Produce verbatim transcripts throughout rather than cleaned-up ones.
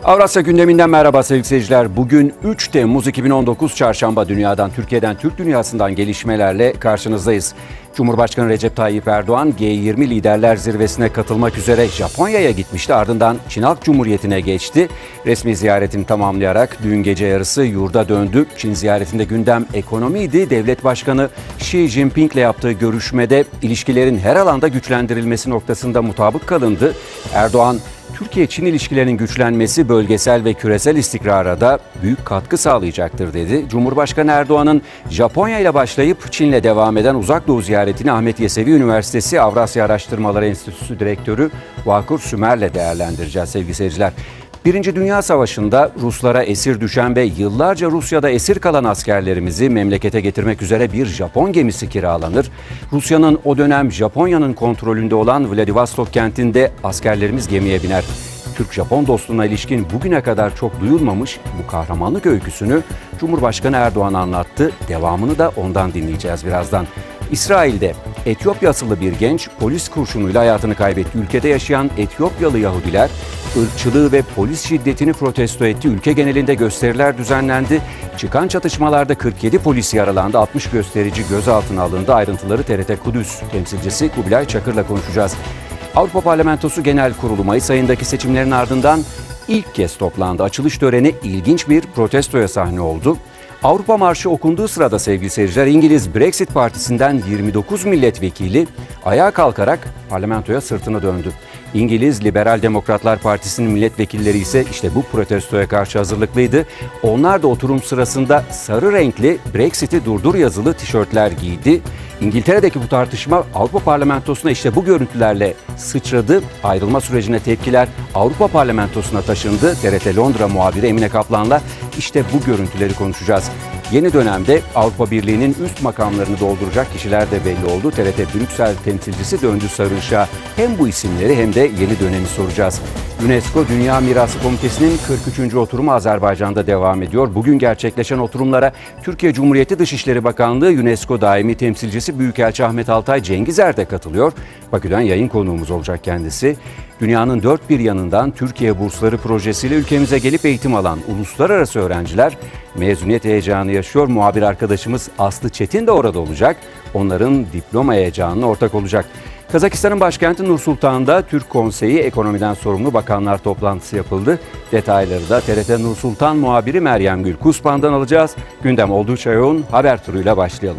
Avrasya gündeminden merhaba sevgili seyirciler. Bugün üç Temmuz iki bin on dokuz Çarşamba dünyadan, Türkiye'den, Türk dünyasından gelişmelerle karşınızdayız. Cumhurbaşkanı Recep Tayyip Erdoğan G yirmi Liderler Zirvesi'ne katılmak üzere Japonya'ya gitmişti. Ardından Çin Halk Cumhuriyeti'ne geçti. Resmi ziyaretini tamamlayarak dün gece yarısı yurda döndü. Çin ziyaretinde gündem ekonomiydi. Devlet Başkanı Xi Jinping'le yaptığı görüşmede ilişkilerin her alanda güçlendirilmesi noktasında mutabık kalındı. Erdoğan, Türkiye-Çin ilişkilerinin güçlenmesi bölgesel ve küresel istikrara da büyük katkı sağlayacaktır dedi. Cumhurbaşkanı Erdoğan'ın Japonya ile başlayıp Çin'le devam eden Uzak Doğu ziyaretini Ahmet Yesevi Üniversitesi Avrasya Araştırmaları Enstitüsü Direktörü Vakur Sümer'le değerlendireceğiz sevgili seyirciler. Birinci Dünya Savaşı'nda Ruslara esir düşen ve yıllarca Rusya'da esir kalan askerlerimizi memlekete getirmek üzere bir Japon gemisi kiralanır. Rusya'nın o dönem Japonya'nın kontrolünde olan Vladivostok kentinde askerlerimiz gemiye biner. Türk-Japon dostluğuna ilişkin bugüne kadar çok duyulmamış bu kahramanlık öyküsünü Cumhurbaşkanı Erdoğan anlattı. Devamını da ondan dinleyeceğiz birazdan. İsrail'de Etiyopya asıllı bir genç polis kurşunuyla hayatını kaybetti. Ülkede yaşayan Etiyopyalı Yahudiler ırkçılığı ve polis şiddetini protesto etti. Ülke genelinde gösteriler düzenlendi. Çıkan çatışmalarda kırk yedi polis yaralandı. altmış gösterici gözaltına alındı. Ayrıntıları T R T Kudüs temsilcisi Kubilay Çakır'la konuşacağız. Avrupa Parlamentosu Genel Kurulu Mayıs ayındaki seçimlerin ardından ilk kez toplandı. Açılış töreni ilginç bir protestoya sahne oldu. Avrupa Marşı okunduğu sırada sevgili seyirciler, İngiliz Brexit Partisi'nden yirmi dokuz milletvekili ayağa kalkarak parlamentoya sırtını döndü. İngiliz Liberal Demokratlar Partisi'nin milletvekilleri ise işte bu protestoya karşı hazırlıklıydı. Onlar da oturum sırasında sarı renkli Brexit'i durdur yazılı tişörtler giydi. İngiltere'deki bu tartışma Avrupa Parlamentosu'na işte bu görüntülerle sıçradı. Ayrılma sürecine tepkiler Avrupa Parlamentosu'na taşındı. T R T Londra muhabiri Emine Kaplan'la işte bu görüntüleri konuşacağız. Yeni dönemde Avrupa Birliği'nin üst makamlarını dolduracak kişiler de belli oldu. T R T Brüksel temsilcisi Döndü Sarıışık'a hem bu isimleri hem de yeni dönemi soracağız. UNESCO Dünya Mirası Komitesi'nin kırk üçüncü oturumu Azerbaycan'da devam ediyor. Bugün gerçekleşen oturumlara Türkiye Cumhuriyeti Dışişleri Bakanlığı UNESCO Daimi Temsilcisi Büyükelçi Ahmet Altay Cengizer de katılıyor. Bakü'den yayın konuğumuz olacak kendisi. Dünyanın dört bir yanından Türkiye Bursları projesiyle ülkemize gelip eğitim alan uluslararası öğrenciler mezuniyet heyecanı yaşıyor. Muhabir arkadaşımız Aslı Çetin de orada olacak. Onların diploma heyecanına ortak olacak. Kazakistan'ın başkenti Nur Sultan'da Türk Konseyi Ekonomiden Sorumlu Bakanlar toplantısı yapıldı. Detayları da T R T Nur Sultan muhabiri Meryem Gül Kuspan'dan alacağız. Gündem oldukça yoğun, haber turuyla başlayalım.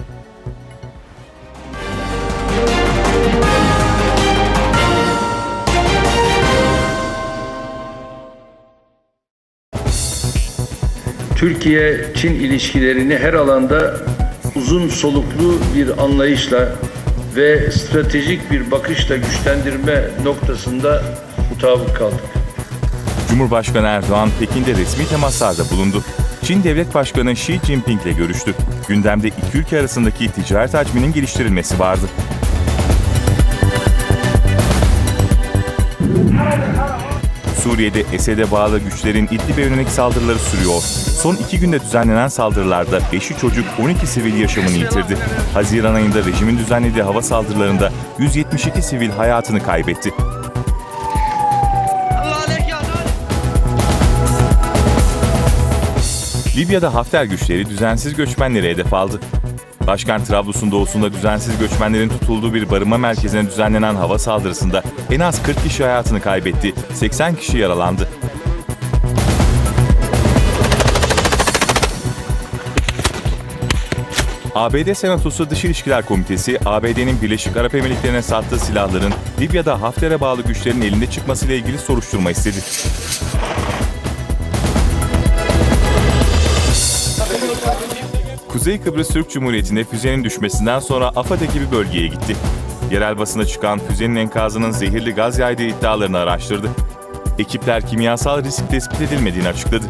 Türkiye-Çin ilişkilerini her alanda uzun soluklu bir anlayışla ve stratejik bir bakışla güçlendirme noktasında mutabık kaldık. Cumhurbaşkanı Erdoğan Pekin'de resmi temaslarda bulundu. Çin Devlet Başkanı Xi Jinping ile görüştü. Gündemde iki ülke arasındaki ticaret hacminin geliştirilmesi vardı. Suriye'de Esed'e bağlı güçlerin İdlib'e yönelik saldırıları sürüyor. Son iki günde düzenlenen saldırılarda beşi çocuk, on iki sivil yaşamını yitirdi. Haziran ayında rejimin düzenlediği hava saldırılarında yüz yetmiş iki sivil hayatını kaybetti. Libya'da Hafter güçleri düzensiz göçmenleri hedef aldı. Başkent Trablus'un doğusunda düzensiz göçmenlerin tutulduğu bir barınma merkezine düzenlenen hava saldırısında en az kırk kişi hayatını kaybetti, seksen kişi yaralandı. A B D Senatosu Dış İlişkiler Komitesi, A B D'nin Birleşik Arap Emirlikleri'ne sattığı silahların Libya'da Hafter'e bağlı güçlerin elinde çıkmasıyla ilgili soruşturma istedi. Kuzey Kıbrıs Türk Cumhuriyeti'nde füzenin düşmesinden sonra AFAD ekibi bölgeye gitti. Yerel basına çıkan füzenin enkazının zehirli gaz yaydığı iddialarını araştırdı. Ekipler kimyasal risk tespit edilmediğini açıkladı.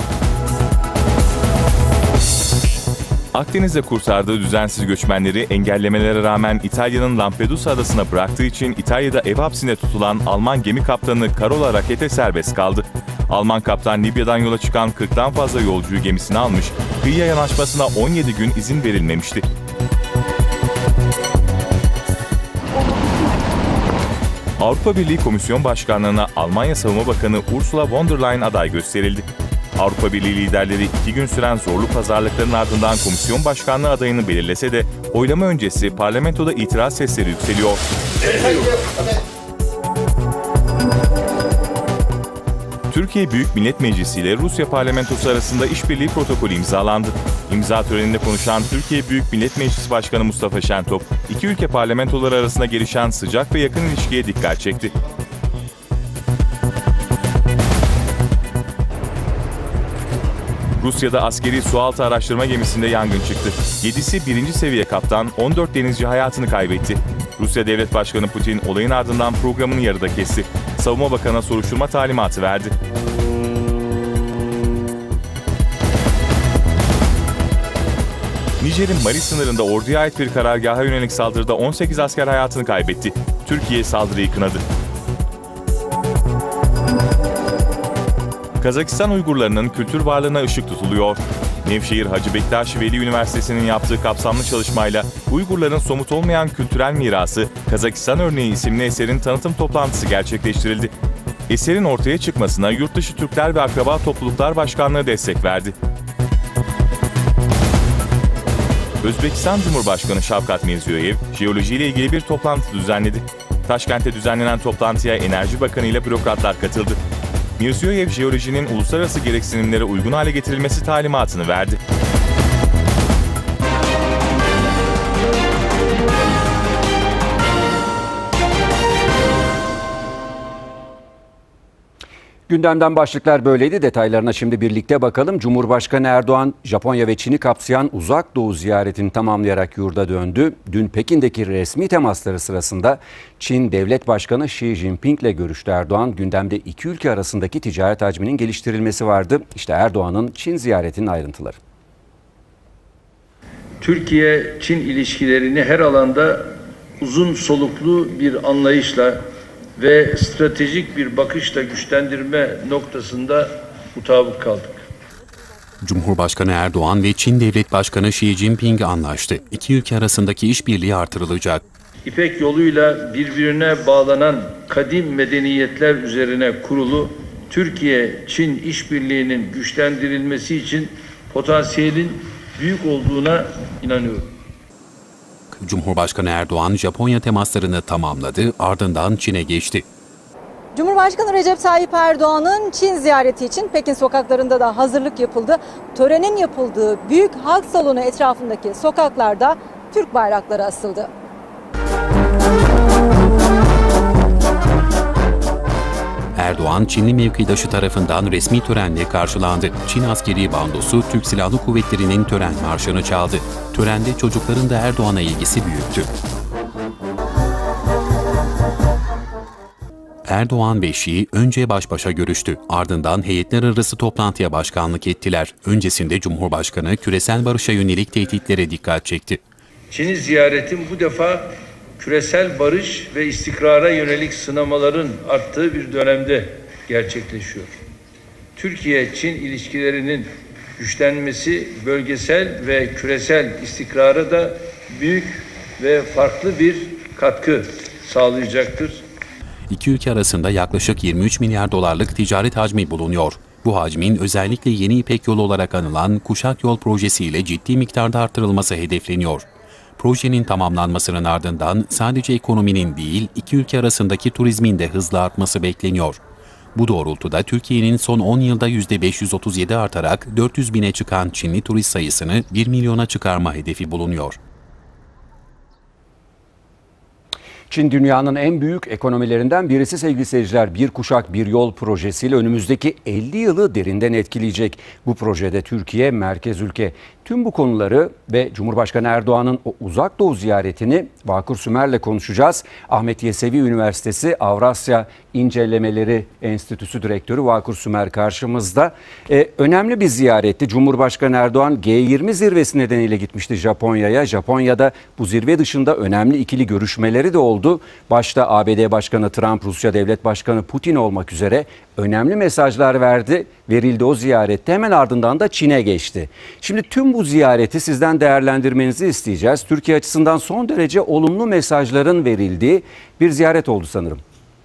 Akdeniz'de kurtardığı düzensiz göçmenleri engellemelere rağmen İtalya'nın Lampedusa adasına bıraktığı için İtalya'da ev hapsine tutulan Alman gemi kaptanı Carola Rackete serbest kaldı. Alman kaptan Libya'dan yola çıkan kırktan fazla yolcuyu gemisine almış, kıyıya yanaşmasına on yedi gün izin verilmemişti. Avrupa Birliği Komisyon Başkanlığı'na Almanya Savunma Bakanı Ursula von der Leyen aday gösterildi. Avrupa Birliği liderleri iki gün süren zorlu pazarlıkların ardından komisyon başkanlığı adayını belirlese de oylama öncesi parlamentoda itiraz sesleri yükseliyor. Türkiye Büyük Millet Meclisi ile Rusya Parlamentosu arasında işbirliği protokolü imzalandı. İmza töreninde konuşan Türkiye Büyük Millet Meclisi Başkanı Mustafa Şentop, iki ülke parlamentoları arasında gelişen sıcak ve yakın ilişkiye dikkat çekti. Rusya'da askeri sualtı araştırma gemisinde yangın çıktı. yedisi birinci seviye kaptan, on dört denizci hayatını kaybetti. Rusya Devlet Başkanı Putin olayın ardından programını yarıda kesti. Savunma Bakanı'na soruşturma talimatı verdi. Nijer'in Mali sınırında orduya ait bir karargaha yönelik saldırıda on sekiz asker hayatını kaybetti. Türkiye saldırıyı kınadı. Kazakistan Uygurlarının kültür varlığına ışık tutuluyor. Nevşehir Hacı Bektaş Veli Üniversitesi'nin yaptığı kapsamlı çalışmayla Uygurların somut olmayan kültürel mirası Kazakistan Örneği isimli eserin tanıtım toplantısı gerçekleştirildi. Eserin ortaya çıkmasına Yurtdışı Türkler ve Akraba Topluluklar Başkanlığı destek verdi. Özbekistan Cumhurbaşkanı Şavkat Mirziyoyev, jeoloji ile ilgili bir toplantı düzenledi. Taşkent'te düzenlenen toplantıya Enerji Bakanı ile bürokratlar katıldı. Mirziyoyev, jeolojinin uluslararası gereksinimlere uygun hale getirilmesi talimatını verdi. Gündemden başlıklar böyleydi. Detaylarına şimdi birlikte bakalım. Cumhurbaşkanı Erdoğan, Japonya ve Çin'i kapsayan Uzak Doğu ziyaretini tamamlayarak yurda döndü. Dün Pekin'deki resmi temasları sırasında Çin Devlet Başkanı Xi Jinping ile görüştü Erdoğan. Gündemde iki ülke arasındaki ticaret hacminin geliştirilmesi vardı. İşte Erdoğan'ın Çin ziyaretinin ayrıntıları. Türkiye-Çin ilişkilerini her alanda uzun soluklu bir anlayışla ve stratejik bir bakışla güçlendirme noktasında mutabık kaldık. Cumhurbaşkanı Erdoğan ve Çin Devlet Başkanı Xi Jinping anlaştı. İki ülke arasındaki işbirliği artırılacak. İpek yoluyla birbirine bağlanan kadim medeniyetler üzerine kurulu Türkiye-Çin işbirliğinin güçlendirilmesi için potansiyelin büyük olduğuna inanıyorum. Cumhurbaşkanı Erdoğan Japonya temaslarını tamamladı, ardından Çin'e geçti. Cumhurbaşkanı Recep Tayyip Erdoğan'ın Çin ziyareti için Pekin sokaklarında da hazırlık yapıldı. Törenin yapıldığı büyük halk salonu etrafındaki sokaklarda Türk bayrakları asıldı. Erdoğan, Çinli mevkidaşı tarafından resmi törenle karşılandı. Çin askeri bandosu Türk Silahlı Kuvvetleri'nin tören marşını çaldı. Törende çocukların da Erdoğan'a ilgisi büyüktü. Erdoğan ve Xi önce baş başa görüştü. Ardından heyetler arası toplantıya başkanlık ettiler. Öncesinde Cumhurbaşkanı küresel barışa yönelik tehditlere dikkat çekti. Çin'i ziyaretim bu defa küresel barış ve istikrara yönelik sınamaların arttığı bir dönemde gerçekleşiyor. Türkiye-Çin ilişkilerinin güçlenmesi bölgesel ve küresel istikrara da büyük ve farklı bir katkı sağlayacaktır. İki ülke arasında yaklaşık yirmi üç milyar dolarlık ticaret hacmi bulunuyor. Bu hacmin özellikle Yeni İpek Yolu olarak anılan Kuşak Yol projesiyle ciddi miktarda artırılması hedefleniyor. Projenin tamamlanmasının ardından sadece ekonominin değil, iki ülke arasındaki turizmin de hızla artması bekleniyor. Bu doğrultuda Türkiye'nin son on yılda yüzde beş yüz otuz yedi artarak dört yüz bine çıkan Çinli turist sayısını bir milyona çıkarma hedefi bulunuyor. Çin dünyanın en büyük ekonomilerinden birisi sevgili seyirciler. Bir kuşak bir yol projesiyle önümüzdeki elli yılı derinden etkileyecek. Bu projede Türkiye merkez ülke. Tüm bu konuları ve Cumhurbaşkanı Erdoğan'ın o Uzak Doğu ziyaretini Vakur Sümer'le konuşacağız. Ahmet Yesevi Üniversitesi Avrasya İncelemeleri Enstitüsü Direktörü Vakur Sümer karşımızda. Ee, önemli bir ziyaretti. Cumhurbaşkanı Erdoğan G yirmi zirvesi nedeniyle gitmişti Japonya'ya. Japonya'da bu zirve dışında önemli ikili görüşmeleri de oldu. Başta A B D Başkanı Trump, Rusya Devlet Başkanı Putin olmak üzere önemli mesajlar verdi. Verildi o ziyarette. Hemen ardından da Çin'e geçti. Şimdi tüm bu ziyareti sizden değerlendirmenizi isteyeceğiz. Türkiye açısından son derece olumlu mesajların verildiği bir ziyaret oldu sanırım.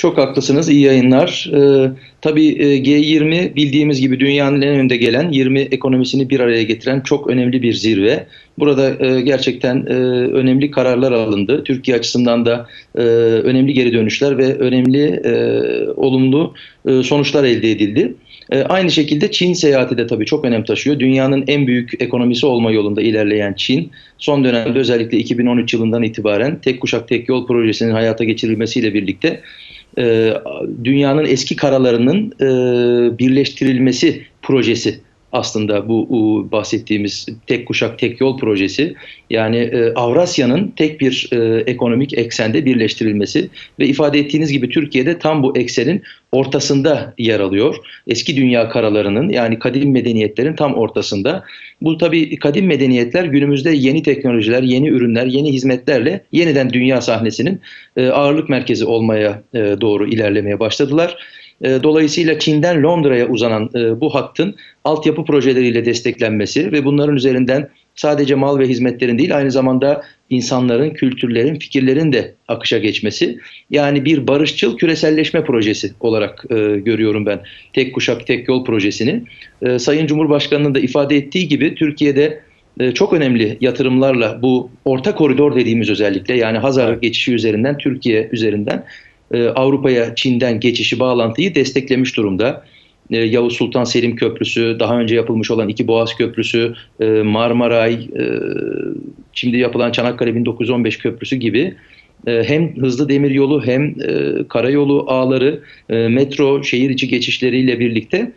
Çok haklısınız. İyi yayınlar. Ee, tabii e, G yirmi bildiğimiz gibi dünyanın en önde gelen yirmi ekonomisini bir araya getiren çok önemli bir zirve. Burada e, gerçekten e, önemli kararlar alındı. Türkiye açısından da e, önemli geri dönüşler ve önemli e, olumlu e, sonuçlar elde edildi. E, aynı şekilde Çin seyahati de tabii çok önem taşıyor. Dünyanın en büyük ekonomisi olma yolunda ilerleyen Çin, son dönemde özellikle iki bin on üç yılından itibaren Tek Kuşak Tek Yol projesinin hayata geçirilmesiyle birlikte e, dünyanın eski karalarının e, birleştirilmesi projesi. Aslında bu, bu bahsettiğimiz tek kuşak tek yol projesi, yani e, Avrasya'nın tek bir e, ekonomik eksende birleştirilmesi ve ifade ettiğiniz gibi Türkiye'de tam bu eksenin ortasında yer alıyor. Eski dünya karalarının, yani kadim medeniyetlerin tam ortasında. Bu tabii kadim medeniyetler günümüzde yeni teknolojiler, yeni ürünler, yeni hizmetlerle yeniden dünya sahnesinin e, ağırlık merkezi olmaya e, doğru ilerlemeye başladılar. Dolayısıyla Çin'den Londra'ya uzanan bu hattın altyapı projeleriyle desteklenmesi ve bunların üzerinden sadece mal ve hizmetlerin değil, aynı zamanda insanların, kültürlerin, fikirlerin de akışa geçmesi, yani bir barışçıl küreselleşme projesi olarak e, görüyorum ben Tek Kuşak Tek Yol projesini. E, Sayın Cumhurbaşkanı'nın da ifade ettiği gibi Türkiye'de e, çok önemli yatırımlarla bu orta koridor dediğimiz, özellikle yani Hazar geçişi üzerinden, Türkiye üzerinden Avrupa'ya Çin'den geçişi, bağlantıyı desteklemiş durumda. Yavuz Sultan Selim Köprüsü, daha önce yapılmış olan İki Boğaz Köprüsü, Marmaray, şimdi yapılan Çanakkale bin dokuz yüz on beş Köprüsü gibi hem hızlı demiryolu hem karayolu ağları, metro, şehir içi geçişleriyle birlikte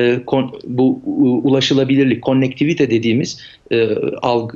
bu ulaşılabilirlik, konnektivite dediğimiz alg,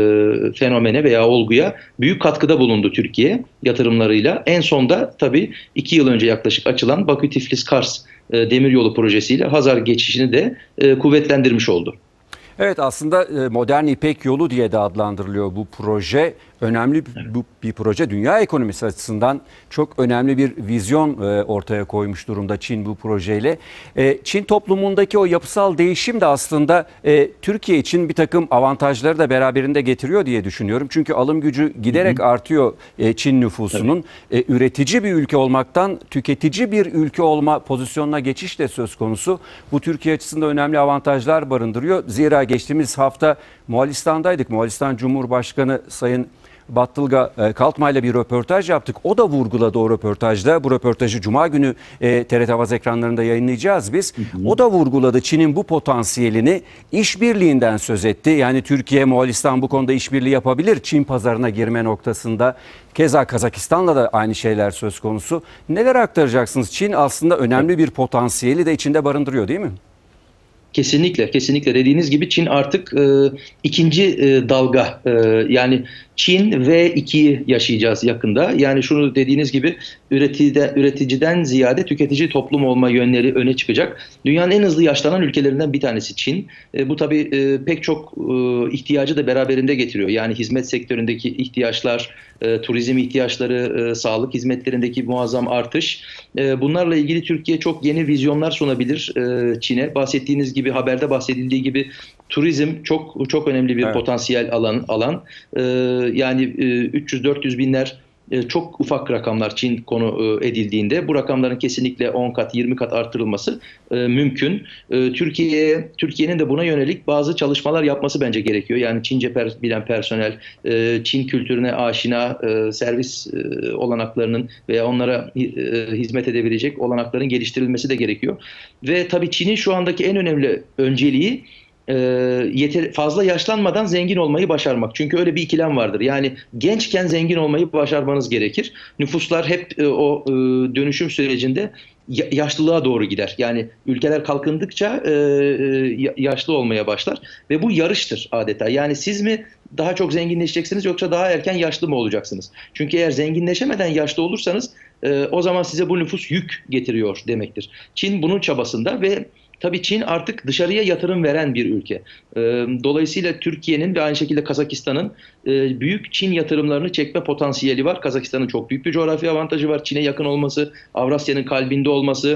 fenomene veya olguya büyük katkıda bulundu Türkiye yatırımlarıyla. En sonda tabii iki yıl önce yaklaşık açılan Bakü-Tiflis-Kars demiryolu projesiyle Hazar geçişini de kuvvetlendirmiş oldu. Evet, aslında modern İpek Yolu diye de adlandırılıyor bu proje. Önemli bu bir proje. Dünya ekonomisi açısından çok önemli bir vizyon ortaya koymuş durumda Çin bu projeyle. Çin toplumundaki o yapısal değişim de aslında Türkiye için bir takım avantajları da beraberinde getiriyor diye düşünüyorum. Çünkü alım gücü giderek hı hı. artıyor Çin nüfusunun. Evet. Üretici bir ülke olmaktan tüketici bir ülke olma pozisyonuna geçiş de söz konusu. Bu Türkiye açısından önemli avantajlar barındırıyor. Zira geçtiğimiz hafta Moğolistan'daydık. Moğolistan Cumhurbaşkanı Sayın Battılga Kaltma ile bir röportaj yaptık. O da vurguladı o röportajda. Bu röportajı Cuma günü e, T R T Havaz ekranlarında yayınlayacağız biz. Hı hı. O da vurguladı Çin'in bu potansiyelini, işbirliğinden söz etti. Yani Türkiye, Moğolistan bu konuda işbirliği yapabilir Çin pazarına girme noktasında. Keza Kazakistan'la da aynı şeyler söz konusu. Neler aktaracaksınız? Çin aslında önemli bir potansiyeli de içinde barındırıyor, değil mi? Kesinlikle, kesinlikle dediğiniz gibi Çin artık e, ikinci e, dalga, e, yani Çin V ikiyi yaşayacağız yakında. Yani şunu dediğiniz gibi üreticiden, üreticiden ziyade tüketici toplum olma yönleri öne çıkacak. Dünyanın en hızlı yaşlanan ülkelerinden bir tanesi Çin. E, bu tabii e, pek çok e, ihtiyacı da beraberinde getiriyor. Yani hizmet sektöründeki ihtiyaçlar, e, turizm ihtiyaçları, e, sağlık hizmetlerindeki muazzam artış. E, bunlarla ilgili Türkiye çok yeni vizyonlar sunabilir e, Çin'e. Bahsettiğiniz gibi, haberde bahsedildiği gibi turizm çok çok önemli bir evet. potansiyel alan. alan. E, yani e, üç yüz dört yüz binler e, çok ufak rakamlar Çin konu e, edildiğinde. Bu rakamların kesinlikle on kat, yirmi kat artırılması e, mümkün. E, Türkiye'ye Türkiye'nin de buna yönelik bazı çalışmalar yapması bence gerekiyor. Yani Çince per, bilen personel, e, Çin kültürüne aşina, e, servis e, olanaklarının veya onlara e, hizmet edebilecek olanakların geliştirilmesi de gerekiyor. Ve tabii Çin'in şu andaki en önemli önceliği E, yeter, fazla yaşlanmadan zengin olmayı başarmak. Çünkü öyle bir ikilem vardır. Yani gençken zengin olmayı başarmanız gerekir. Nüfuslar hep e, o e, dönüşüm sürecinde ya, yaşlılığa doğru gider. Yani ülkeler kalkındıkça e, e, yaşlı olmaya başlar. Ve bu yarıştır adeta. Yani siz mi daha çok zenginleşeceksiniz yoksa daha erken yaşlı mı olacaksınız? Çünkü eğer zenginleşemeden yaşlı olursanız e, o zaman size bu nüfus yük getiriyor demektir. Çin bunun çabasında ve tabii Çin artık dışarıya yatırım veren bir ülke. Dolayısıyla Türkiye'nin ve aynı şekilde Kazakistan'ın büyük Çin yatırımlarını çekme potansiyeli var. Kazakistan'ın çok büyük bir coğrafi avantajı var. Çin'e yakın olması, Avrasya'nın kalbinde olması,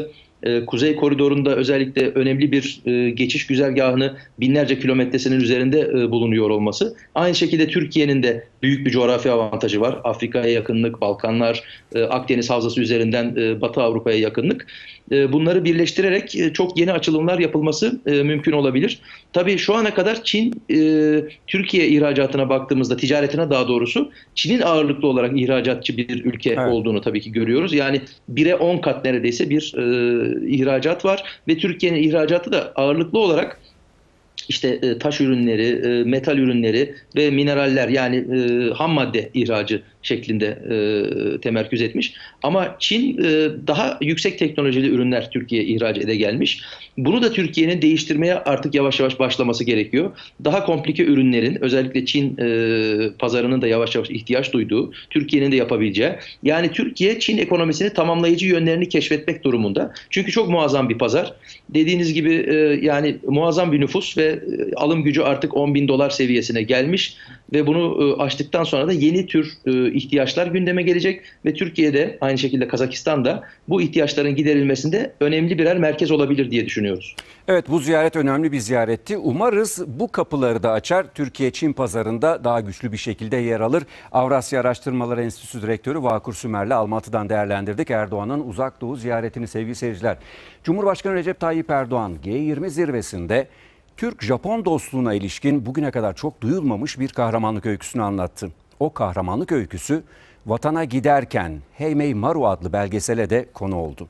e, Kuzey Koridoru'nda özellikle önemli bir e, geçiş güzergahını binlerce kilometresinin üzerinde e, bulunuyor olması. Aynı şekilde Türkiye'nin de büyük bir coğrafi avantajı var. Afrika'ya yakınlık, Balkanlar, e, Akdeniz Havzası üzerinden e, Batı Avrupa'ya yakınlık. E, bunları birleştirerek e, çok yeni açılımlar yapılması e, mümkün olabilir. Tabii şu ana kadar Çin, e, Türkiye ihracatına baktığımızda, ticaretine daha doğrusu, Çin'in ağırlıklı olarak ihracatçı bir ülke evet. olduğunu tabii ki görüyoruz. Yani bire on kat neredeyse bir e, ihracat var ve Türkiye'nin ihracatı da ağırlıklı olarak işte e, taş ürünleri, e, metal ürünleri ve mineraller, yani e, ham madde ihracı şeklinde e, temerküz etmiş. Ama Çin e, daha yüksek teknolojili ürünler Türkiye'ye ihraç ede gelmiş. Bunu da Türkiye'nin değiştirmeye artık yavaş yavaş başlaması gerekiyor. Daha komplike ürünlerin, özellikle Çin e, pazarının da yavaş yavaş ihtiyaç duyduğu, Türkiye'nin de yapabileceği. Yani Türkiye Çin ekonomisini tamamlayıcı yönlerini keşfetmek durumunda. Çünkü çok muazzam bir pazar. Dediğiniz gibi e, yani muazzam bir nüfus ve e, alım gücü artık on bin dolar seviyesine gelmiş. Ve bunu e, aştıktan sonra da yeni tür e, ihtiyaçlar gündeme gelecek ve Türkiye'de, aynı şekilde Kazakistan'da bu ihtiyaçların giderilmesinde önemli birer merkez olabilir diye düşünüyoruz. Evet, bu ziyaret önemli bir ziyaretti. Umarız bu kapıları da açar. Türkiye-Çin pazarında daha güçlü bir şekilde yer alır. Avrasya Araştırmaları Enstitüsü Direktörü Vakur Sümer'le Almatı'dan değerlendirdik Erdoğan'ın Uzak Doğu ziyaretini sevgili seyirciler. Cumhurbaşkanı Recep Tayyip Erdoğan G yirmi zirvesinde Türk-Japon dostluğuna ilişkin bugüne kadar çok duyulmamış bir kahramanlık öyküsünü anlattı. O kahramanlık öyküsü Vatana Giderken Heimei Maru adlı belgesele de konu oldu.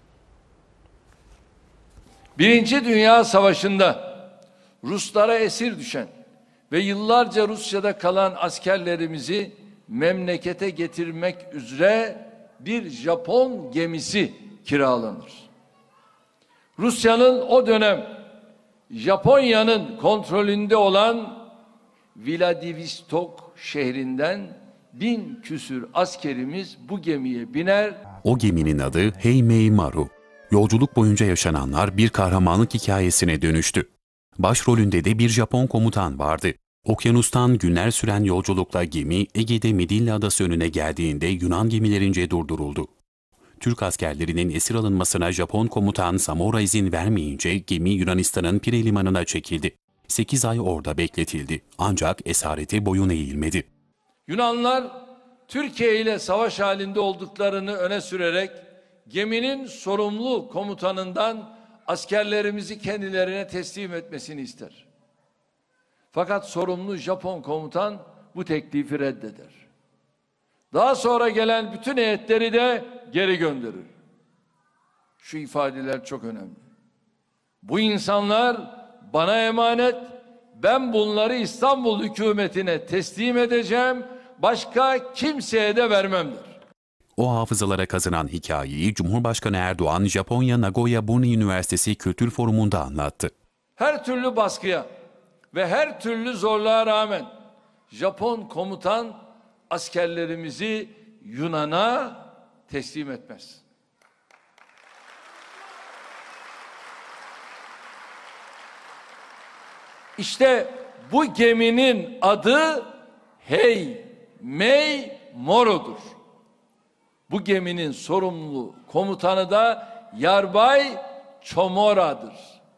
Birinci Dünya Savaşı'nda Ruslara esir düşen ve yıllarca Rusya'da kalan askerlerimizi memlekete getirmek üzere bir Japon gemisi kiralanır. Rusya'nın o dönem Japonya'nın kontrolünde olan Vladivostok şehrinden bin küsür askerimiz bu gemiye biner. O geminin adı Heimei Maru. Yolculuk boyunca yaşananlar bir kahramanlık hikayesine dönüştü. Başrolünde de bir Japon komutan vardı. Okyanustan günler süren yolculukla gemi Ege'de Midilli Adası önüne geldiğinde Yunan gemilerince durduruldu. Türk askerlerinin esir alınmasına Japon komutan Samora izin vermeyince gemi Yunanistan'ın Pire limanına çekildi. sekiz ay orada bekletildi. Ancak esarete boyun eğilmedi. Yunanlar Türkiye ile savaş halinde olduklarını öne sürerek geminin sorumlu komutanından askerlerimizi kendilerine teslim etmesini ister. Fakat sorumlu Japon komutan bu teklifi reddeder. Daha sonra gelen bütün heyetleri de geri gönderir. Şu ifadeler çok önemli. Bu insanlar bana emanet, ben bunları İstanbul hükümetine teslim edeceğim, başka kimseye de vermem der. O hafızalara kazınan hikayeyi Cumhurbaşkanı Erdoğan, Japonya Nagoya Bunri Üniversitesi Kültür Forumu'nda anlattı. Her türlü baskıya ve her türlü zorluğa rağmen Japon komutan askerlerimizi Yunan'a teslim etmez. İşte bu geminin adı Heimei Maru'dur. Bu geminin sorumlu komutanı da Yarbay Çomora'dır.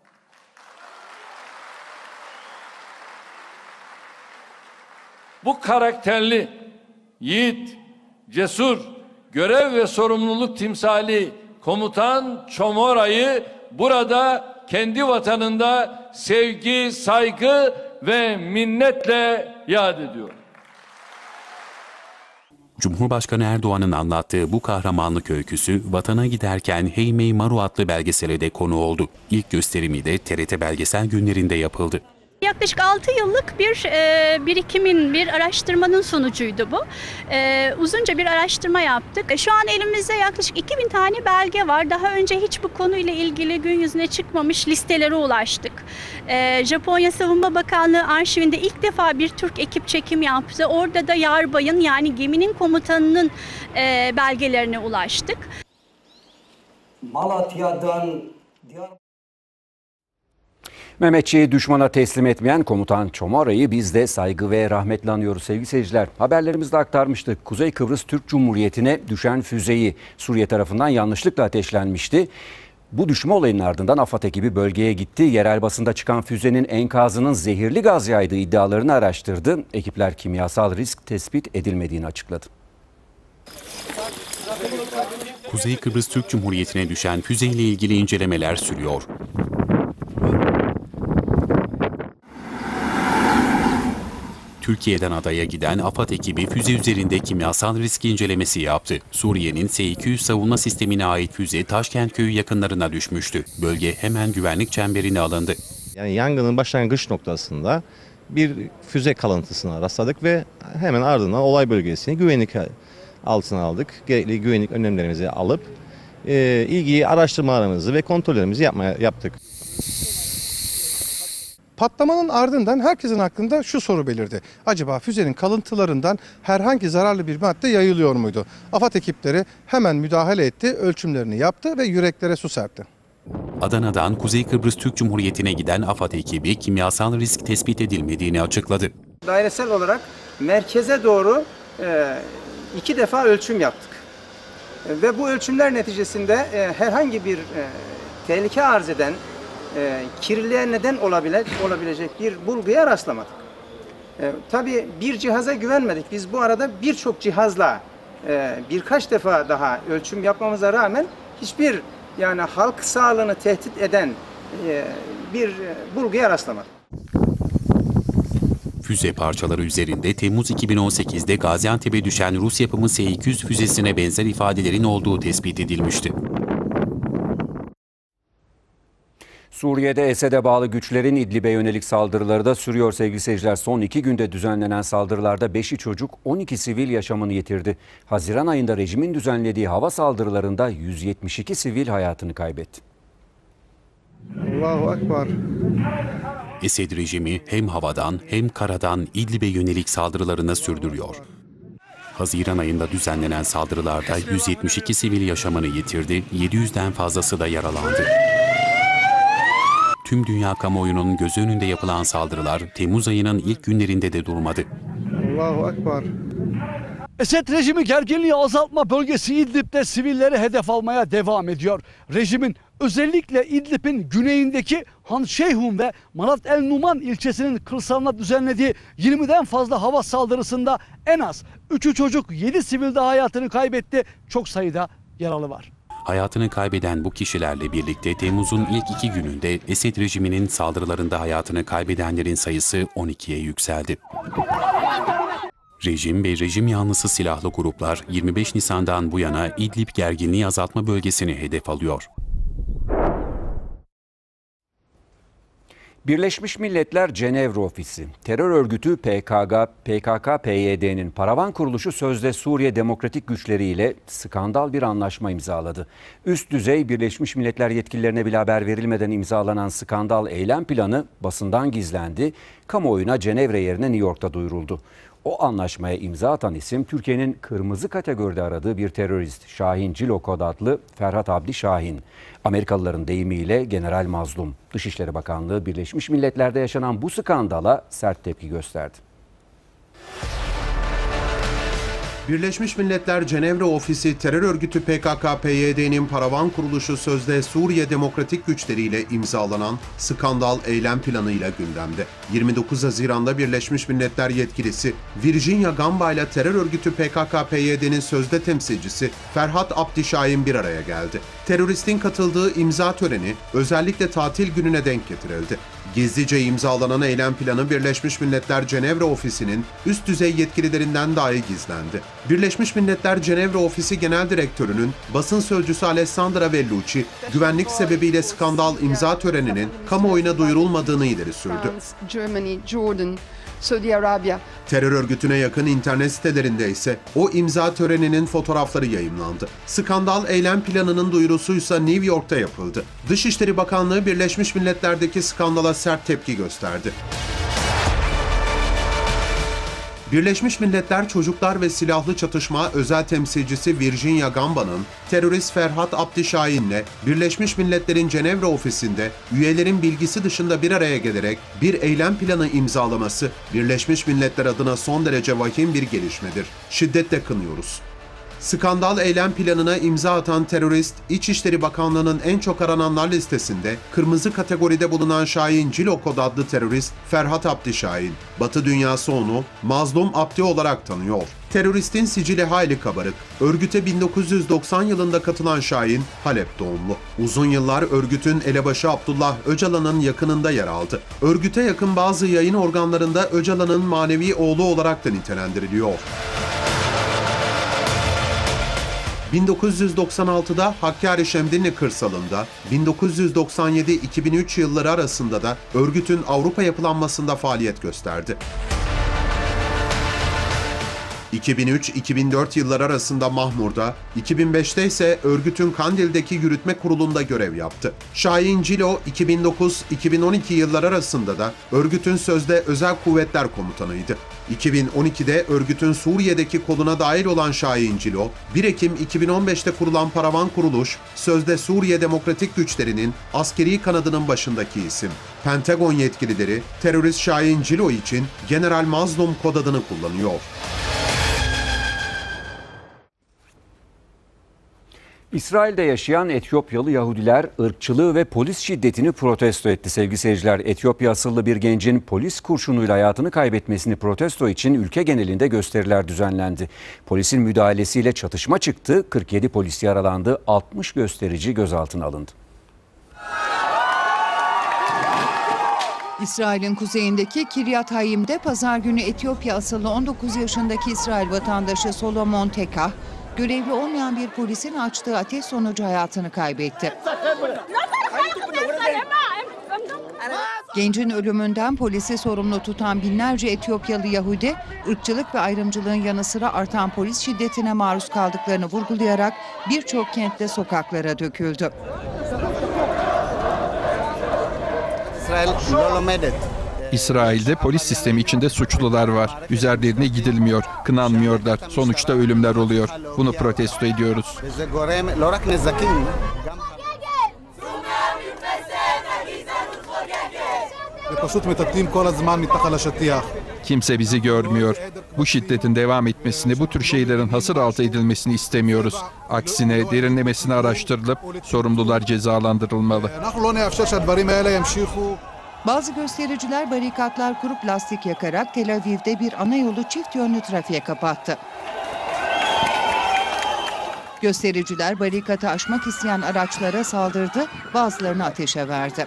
Bu karakterli, yiğit, cesur, görev ve sorumluluk timsali komutan Çomora'yı burada kendi vatanında sevgi, saygı ve minnetle yad ediyor. Cumhurbaşkanı Erdoğan'ın anlattığı bu kahramanlık öyküsü Vatana Giderken Heimei Maru adlı belgesele de konu oldu. İlk gösterimi de T R T Belgesel Günlerinde yapıldı. Yaklaşık altı yıllık bir e, birikimin, bir araştırmanın sonucuydu bu. E, uzunca bir araştırma yaptık. Şu an elimizde yaklaşık iki bin tane belge var. Daha önce hiç bu konuyla ilgili gün yüzüne çıkmamış listelere ulaştık. E, Japonya Savunma Bakanlığı arşivinde ilk defa bir Türk ekip çekim yaptı. Orada da yarbayın, yani geminin komutanının e, belgelerine ulaştık. Malatya'dan Mehmetçiği düşmana teslim etmeyen komutan Çomora'yı biz de saygı ve rahmetle anıyoruz sevgili seyirciler. Haberlerimizde aktarmıştık. Kuzey Kıbrıs Türk Cumhuriyeti'ne düşen füzeyi Suriye tarafından yanlışlıkla ateşlenmişti. Bu düşme olayının ardından AFAD ekibi bölgeye gitti. Yerel basında çıkan füzenin enkazının zehirli gaz yaydığı iddialarını araştırdı. Ekipler kimyasal risk tespit edilmediğini açıkladı. Kuzey Kıbrıs Türk Cumhuriyeti'ne düşen füzeyle ilgili incelemeler sürüyor. Türkiye'den adaya giden AFAD ekibi füze üzerinde kimyasal risk incelemesi yaptı. Suriye'nin S iki yüz savunma sistemine ait füze Taşkent köyü yakınlarına düşmüştü. Bölge hemen güvenlik çemberine alındı. Yani yangının başlangıç noktasında bir füze kalıntısına rastladık ve hemen ardından olay bölgesini güvenlik altına aldık. Gerekli güvenlik önlemlerimizi alıp e, ilgili araştırmalarımızı ve kontrollerimizi yapmaya yaptık. Patlamanın ardından herkesin aklında şu soru belirdi. Acaba füzenin kalıntılarından herhangi zararlı bir madde yayılıyor muydu? AFAD ekipleri hemen müdahale etti, ölçümlerini yaptı ve yüreklere su serpti. Adana'dan Kuzey Kıbrıs Türk Cumhuriyeti'ne giden AFAD ekibi kimyasal risk tespit edilmediğini açıkladı. Dairesel olarak merkeze doğru iki defa ölçüm yaptık. Ve bu ölçümler neticesinde herhangi bir tehlike arz eden, E, kirliliğe neden olabile, olabilecek bir bulguya rastlamadık. E, tabii bir cihaza güvenmedik. Biz bu arada birçok cihazla e, birkaç defa daha ölçüm yapmamıza rağmen hiçbir yani halk sağlığını tehdit eden e, bir e, bulguya rastlamadık. Füze parçaları üzerinde Temmuz iki bin on sekiz'de Gaziantep'e düşen Rus yapımı S iki yüz füzesine benzer ifadelerin olduğu tespit edilmişti. Suriye'de Esed'e bağlı güçlerin İdlib'e yönelik saldırıları da sürüyor sevgili seyirciler. Son iki günde düzenlenen saldırılarda beşi çocuk, on iki sivil yaşamını yitirdi. Haziran ayında rejimin düzenlediği hava saldırılarında yüz yetmiş iki sivil hayatını kaybetti. Allahu Ekber. Esed rejimi hem havadan hem karadan İdlib'e yönelik saldırılarını sürdürüyor. Haziran ayında düzenlenen saldırılarda yüz yetmiş iki sivil yaşamını yitirdi, yedi yüz'den fazlası da yaralandı. Tüm dünya kamuoyunun gözü önünde yapılan saldırılar Temmuz ayının ilk günlerinde de durmadı. Allahu Ekber. Esed rejimi gerginliği azaltma bölgesi İdlib'de sivilleri hedef almaya devam ediyor. Rejimin özellikle İdlib'in güneyindeki Han Şeyhun ve Manat El Numan ilçesinin kırsalına düzenlediği yirmi'den fazla hava saldırısında en az üçü çocuk, yedi sivil de hayatını kaybetti. Çok sayıda yaralı var. Hayatını kaybeden bu kişilerle birlikte Temmuz'un ilk iki gününde Esed rejiminin saldırılarında hayatını kaybedenlerin sayısı on iki'ye yükseldi. Rejim ve rejim yanlısı silahlı gruplar yirmi beş Nisan'dan bu yana İdlib gerginliği azaltma bölgesini hedef alıyor. Birleşmiş Milletler Cenevre Ofisi, terör örgütü P K K P Y D'nin paravan kuruluşu sözde Suriye Demokratik Güçleri ile skandal bir anlaşma imzaladı. Üst düzey Birleşmiş Milletler yetkililerine bile haber verilmeden imzalanan skandal eylem planı basından gizlendi, kamuoyuna Cenevre yerine New York'ta duyuruldu. O anlaşmaya imza atan isim Türkiye'nin kırmızı kategoride aradığı bir terörist Şahin Cilokod adlı Ferhat Abdi Şahin. Amerikalıların deyimiyle General Mazlum. Dışişleri Bakanlığı Birleşmiş Milletler'de yaşanan bu skandala sert tepki gösterdi. Birleşmiş Milletler Cenevre Ofisi terör örgütü P K K P Y D'nin paravan kuruluşu sözde Suriye Demokratik Güçleri ile imzalanan skandal eylem planıyla gündemde. yirmi dokuz Haziran'da Birleşmiş Milletler yetkilisi Virginia Gamba ile terör örgütü P K K P Y D'nin sözde temsilcisi Ferhat Abdi Şahin bir araya geldi. Teröristin katıldığı imza töreni özellikle tatil gününe denk getirildi. Gizlice imzalanan eylem planı Birleşmiş Milletler Cenevre Ofisi'nin üst düzey yetkililerinden dahi gizlendi. Birleşmiş Milletler Cenevre Ofisi Genel Direktörü'nün basın sözcüsü Alessandra Vellucci, güvenlik sebebiyle skandal imza töreninin kamuoyuna duyurulmadığını ileri sürdü. Suudi Arabia. Terör örgütüne yakın internet sitelerinde ise o imza töreninin fotoğrafları yayımlandı. Skandal eylem planının duyurusuysa New York'ta yapıldı. Dışişleri Bakanlığı Birleşmiş Milletler'deki skandala sert tepki gösterdi. Birleşmiş Milletler Çocuklar ve Silahlı Çatışma özel temsilcisi Virginia Gamba'nın terörist Ferhat Abdi Şahin'le Birleşmiş Milletler'in Cenevre ofisinde üyelerin bilgisi dışında bir araya gelerek bir eylem planı imzalaması Birleşmiş Milletler adına son derece vahim bir gelişmedir. Şiddetle kınıyoruz. Skandal eylem planına imza atan terörist, İçişleri Bakanlığı'nın en çok arananlar listesinde kırmızı kategoride bulunan Şahin Cilokod adlı terörist Ferhat Abdi Şahin. Batı dünyası onu Mazlum Abdi olarak tanıyor. Teröristin sicili hayli kabarık. Örgüte bin dokuz yüz doksan yılında katılan Şahin, Halep doğumlu. Uzun yıllar örgütün elebaşı Abdullah Öcalan'ın yakınında yer aldı. Örgüte yakın bazı yayın organlarında Öcalan'ın manevi oğlu olarak da nitelendiriliyor. bin dokuz yüz doksan altıda Hakkari Şemdinli kırsalında, bin dokuz yüz doksan yedi iki bin üç yılları arasında da örgütün Avrupa yapılanmasında faaliyet gösterdi. iki bin üç iki bin dört yılları arasında Mahmur'da, iki bin beşte ise örgütün Kandil'deki yürütme kurulunda görev yaptı. Şahin Cilo iki bin dokuz iki bin on iki yılları arasında da örgütün sözde Özel Kuvvetler Komutanıydı. iki bin on ikide örgütün Suriye'deki koluna dahil olan Şahin Cilo, bir Ekim iki bin on beşte kurulan paravan kuruluş, sözde Suriye Demokratik Güçleri'nin askeri kanadının başındaki isim. Pentagon yetkilileri terörist Şahin Cilo için General Mazlum kod adını kullanıyor. İsrail'de yaşayan Etiyopyalı Yahudiler ırkçılığı ve polis şiddetini protesto etti sevgili seyirciler. Etiyopya asıllı bir gencin polis kurşunuyla hayatını kaybetmesini protesto için ülke genelinde gösteriler düzenlendi. Polisin müdahalesiyle çatışma çıktı, kırk yedi polis yaralandı, altmış gösterici gözaltına alındı. İsrail'in kuzeyindeki Kiryat Hayim'de pazar günü Etiyopya asıllı on dokuz yaşındaki İsrail vatandaşı Solomon Tekah, görevli olmayan bir polisin açtığı ateş sonucu hayatını kaybetti. Gencin ölümünden polisi sorumlu tutan binlerce Etiyopyalı Yahudi, ırkçılık ve ayrımcılığın yanı sıra artan polis şiddetine maruz kaldıklarını vurgulayarak birçok kentte sokaklara döküldü. İsrail'de polis sistemi içinde suçlular var. Üzerlerine gidilmiyor, kınanmıyorlar. Sonuçta ölümler oluyor. Bunu protesto ediyoruz. Kimse bizi görmüyor. Bu şiddetin devam etmesini, bu tür şeylerin hasır altı edilmesini istemiyoruz. Aksine derinlemesine araştırılıp sorumlular cezalandırılmalı. Bazı göstericiler barikatlar kurup lastik yakarak Tel Aviv'de bir ana yolu çift yönlü trafiğe kapattı. Göstericiler barikatı aşmak isteyen araçlara saldırdı, bazılarını ateşe verdi.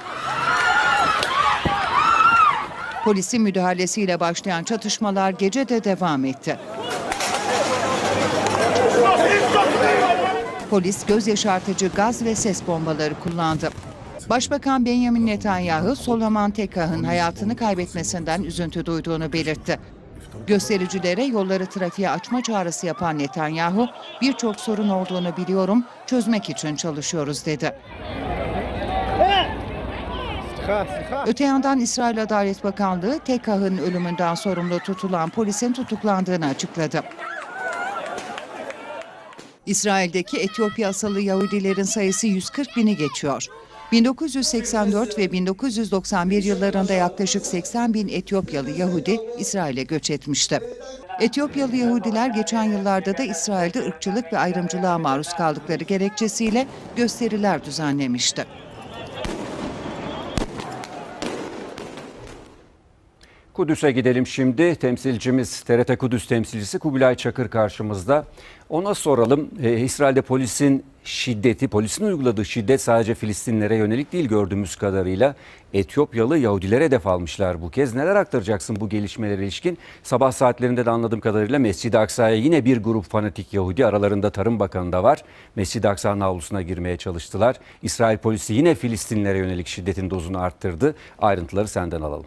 Polisin müdahalesiyle başlayan çatışmalar gece de devam etti. Polis göz yaşartıcı gaz ve ses bombaları kullandı. Başbakan Benjamin Netanyahu, Solomon Tekah'ın hayatını kaybetmesinden üzüntü duyduğunu belirtti. Göstericilere yolları trafiğe açma çağrısı yapan Netanyahu, birçok sorun olduğunu biliyorum, çözmek için çalışıyoruz dedi. Öte yandan İsrail Adalet Bakanlığı, Tekah'ın ölümünden sorumlu tutulan polisin tutuklandığını açıkladı. İsrail'deki Etiyopya asıllı Yahudilerin sayısı yüz kırk bini geçiyor. bin dokuz yüz seksen dört ve bin dokuz yüz doksan bir yıllarında yaklaşık seksen bin Etiyopyalı Yahudi İsrail'e göç etmişti. Etiyopyalı Yahudiler geçen yıllarda da İsrail'de ırkçılık ve ayrımcılığa maruz kaldıkları gerekçesiyle gösteriler düzenlemişti. Kudüs'e gidelim şimdi. Temsilcimiz, T R T Kudüs temsilcisi Kubilay Çakır karşımızda. Ona soralım. Ee, İsrail'de polisin şiddeti, polisin uyguladığı şiddet sadece Filistinlilere yönelik değil gördüğümüz kadarıyla. Etiyopyalı Yahudilere hedef almışlar bu kez. Neler aktaracaksın bu gelişmelere ilişkin? Sabah saatlerinde de anladığım kadarıyla Mescid-i Aksa'ya yine bir grup fanatik Yahudi, aralarında Tarım Bakanı da var. Mescid-i Aksa'nın avlusuna girmeye çalıştılar. İsrail polisi yine Filistinlilere yönelik şiddetin dozunu arttırdı. Ayrıntıları senden alalım.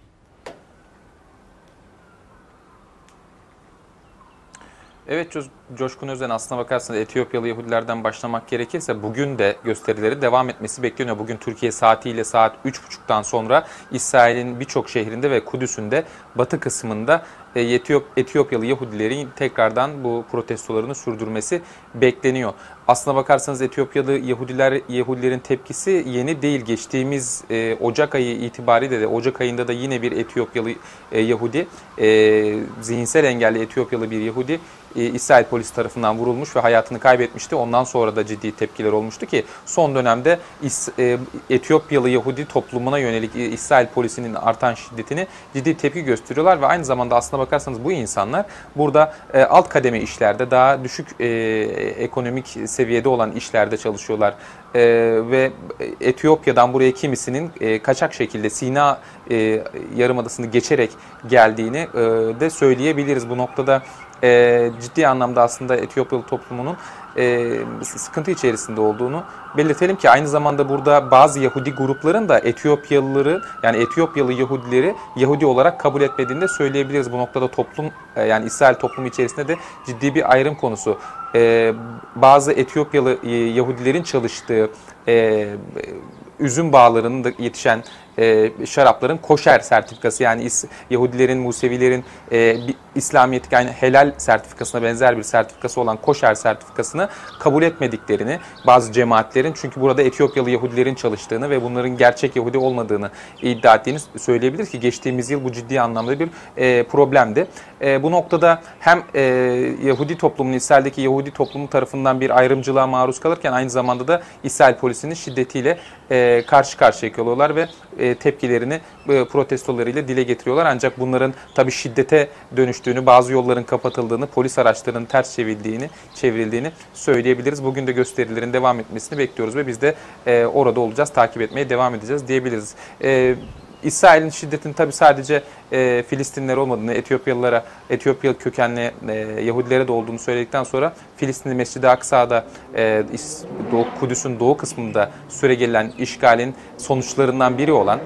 Evet Coşkun Özen, aslına bakarsanız Etiyopyalı Yahudilerden başlamak gerekirse bugün de gösterileri devam etmesi bekleniyor. Bugün Türkiye saatiyle saat üç buçuktan sonra İsrail'in birçok şehrinde ve Kudüs'ün de batı kısmında Etiyop, Etiyopyalı Yahudilerin tekrardan bu protestolarını sürdürmesi bekleniyor. Aslına bakarsanız Etiyopyalı Yahudiler Yahudilerin tepkisi yeni değil. Geçtiğimiz e, Ocak ayı itibariyle de Ocak ayında da yine bir Etiyopyalı e, Yahudi, e, zihinsel engelli Etiyopyalı bir Yahudi e, İsrail polisi tarafından vurulmuş ve hayatını kaybetmişti. Ondan sonra da ciddi tepkiler olmuştu ki son dönemde İs, e, Etiyopyalı Yahudi toplumuna yönelik e, İsrail polisinin artan şiddetini ciddi tepki gösteriyorlar ve aynı zamanda aslına bakarsanız bu insanlar burada e, alt kademe işlerde, daha düşük e, ekonomik seviyede olan işlerde çalışıyorlar. Ee, ve Etiyopya'dan buraya kimisinin e, kaçak şekilde Sina e, Yarımadası'nı geçerek geldiğini e, de söyleyebiliriz. Bu noktada e, ciddi anlamda aslında Etiyopyalı toplumunun e, sıkıntı içerisinde olduğunu belirtelim ki aynı zamanda burada bazı Yahudi grupların da Etiyopyalıları, yani Etiyopyalı Yahudileri Yahudi olarak kabul etmediğini de söyleyebiliriz. Bu noktada toplum, yani İsrail toplumu içerisinde de ciddi bir ayrım konusu. Ee, bazı Etiyopyalı Yahudilerin çalıştığı e, üzüm bağlarında yetişen e, şarapların koşer sertifikası, yani Yahudilerin, Musevilerin e, İslamiyet'in yani helal sertifikasına benzer bir sertifikası olan koşer sertifikasını kabul etmediklerini, bazı cemaatlerin, çünkü burada Etiyopyalı Yahudilerin çalıştığını ve bunların gerçek Yahudi olmadığını iddia ettiğini söyleyebiliriz ki geçtiğimiz yıl bu ciddi anlamda bir e, problemdi. E, bu noktada hem e, Yahudi toplumunun, İsrail'deki Yahudi toplumu tarafından bir ayrımcılığa maruz kalırken aynı zamanda da İsrail polisinin şiddetiyle e, karşı karşıya kalıyorlar ve e, tepkilerini e, protestolarıyla dile getiriyorlar. Ancak bunların tabii şiddete dönüştüğünü, bazı yolların kapatıldığını, polis araçlarının ters çevrildiğini, çevrildiğini söyleyebiliriz. Bugün de gösterilerin devam etmesini bekliyoruz ve biz de e, orada olacağız, takip etmeye devam edeceğiz diyebiliriz. E, İsrail'in şiddetinin tabii sadece e, Filistinler olmadığını, Etiyopyalılara, Etiyopya kökenli e, Yahudilere de olduğunu söyledikten sonra Filistinli Mescid-i Aksa'da, e, Doğu, Kudüs'ün doğu kısmında süregelen işgalin sonuçlarından biri olan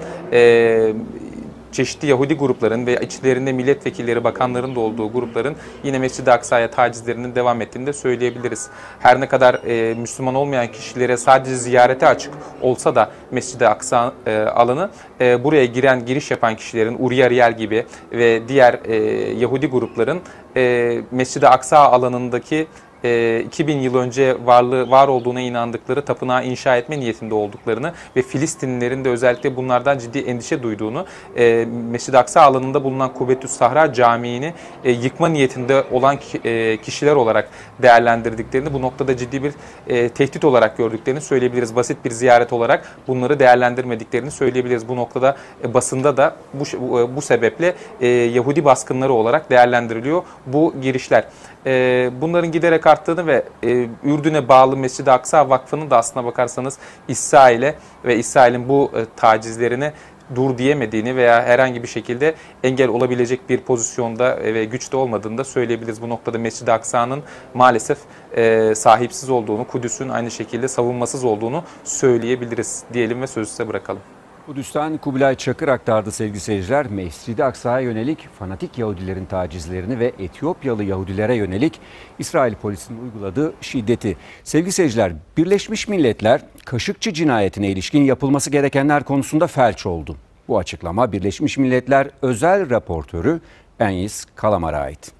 e, çeşitli Yahudi grupların ve içlerinde milletvekilleri, bakanların da olduğu grupların yine Mescid-i Aksa'ya tacizlerinin devam ettiğini de söyleyebiliriz. Her ne kadar e, Müslüman olmayan kişilere sadece ziyarete açık olsa da Mescid-i Aksa e, alanı, e, buraya giren, giriş yapan kişilerin, Uri Ariel gibi ve diğer e, Yahudi grupların e, Mescid-i Aksa alanındaki iki bin yıl önce varlığı var olduğuna inandıkları tapınağı inşa etme niyetinde olduklarını ve Filistinlilerin de özellikle bunlardan ciddi endişe duyduğunu, e, Mescid-i Aksa alanında bulunan Kubbetüs Sahra Camii'ni e, yıkma niyetinde olan ki, e, kişiler olarak değerlendirdiklerini, bu noktada ciddi bir e, tehdit olarak gördüklerini söyleyebiliriz. Basit bir ziyaret olarak bunları değerlendirmediklerini söyleyebiliriz. Bu noktada e, basında da bu, bu, bu sebeple e, Yahudi baskınları olarak değerlendiriliyor bu girişler. E, bunların giderek arttığını ve e, Ürdün'e bağlı Mescid-i Aksa Vakfı'nın da aslına bakarsanız İsrail'e ve İsrail'in bu e, tacizlerine dur diyemediğini veya herhangi bir şekilde engel olabilecek bir pozisyonda ve güçte olmadığını da söyleyebiliriz. Bu noktada Mescid-i Aksa'nın maalesef e, sahipsiz olduğunu, Kudüs'ün aynı şekilde savunmasız olduğunu söyleyebiliriz diyelim ve sözü size bırakalım. Kudüs'ten Kubilay Çakır aktardı sevgili seyirciler. Mescid-i Aksa'ya yönelik fanatik Yahudilerin tacizlerini ve Etiyopyalı Yahudilere yönelik İsrail polisinin uyguladığı şiddeti. Sevgili seyirciler, Birleşmiş Milletler Kaşıkçı cinayetine ilişkin yapılması gerekenler konusunda felç oldu. Bu açıklama Birleşmiş Milletler Özel Raportörü Enis Kalamar'a ait.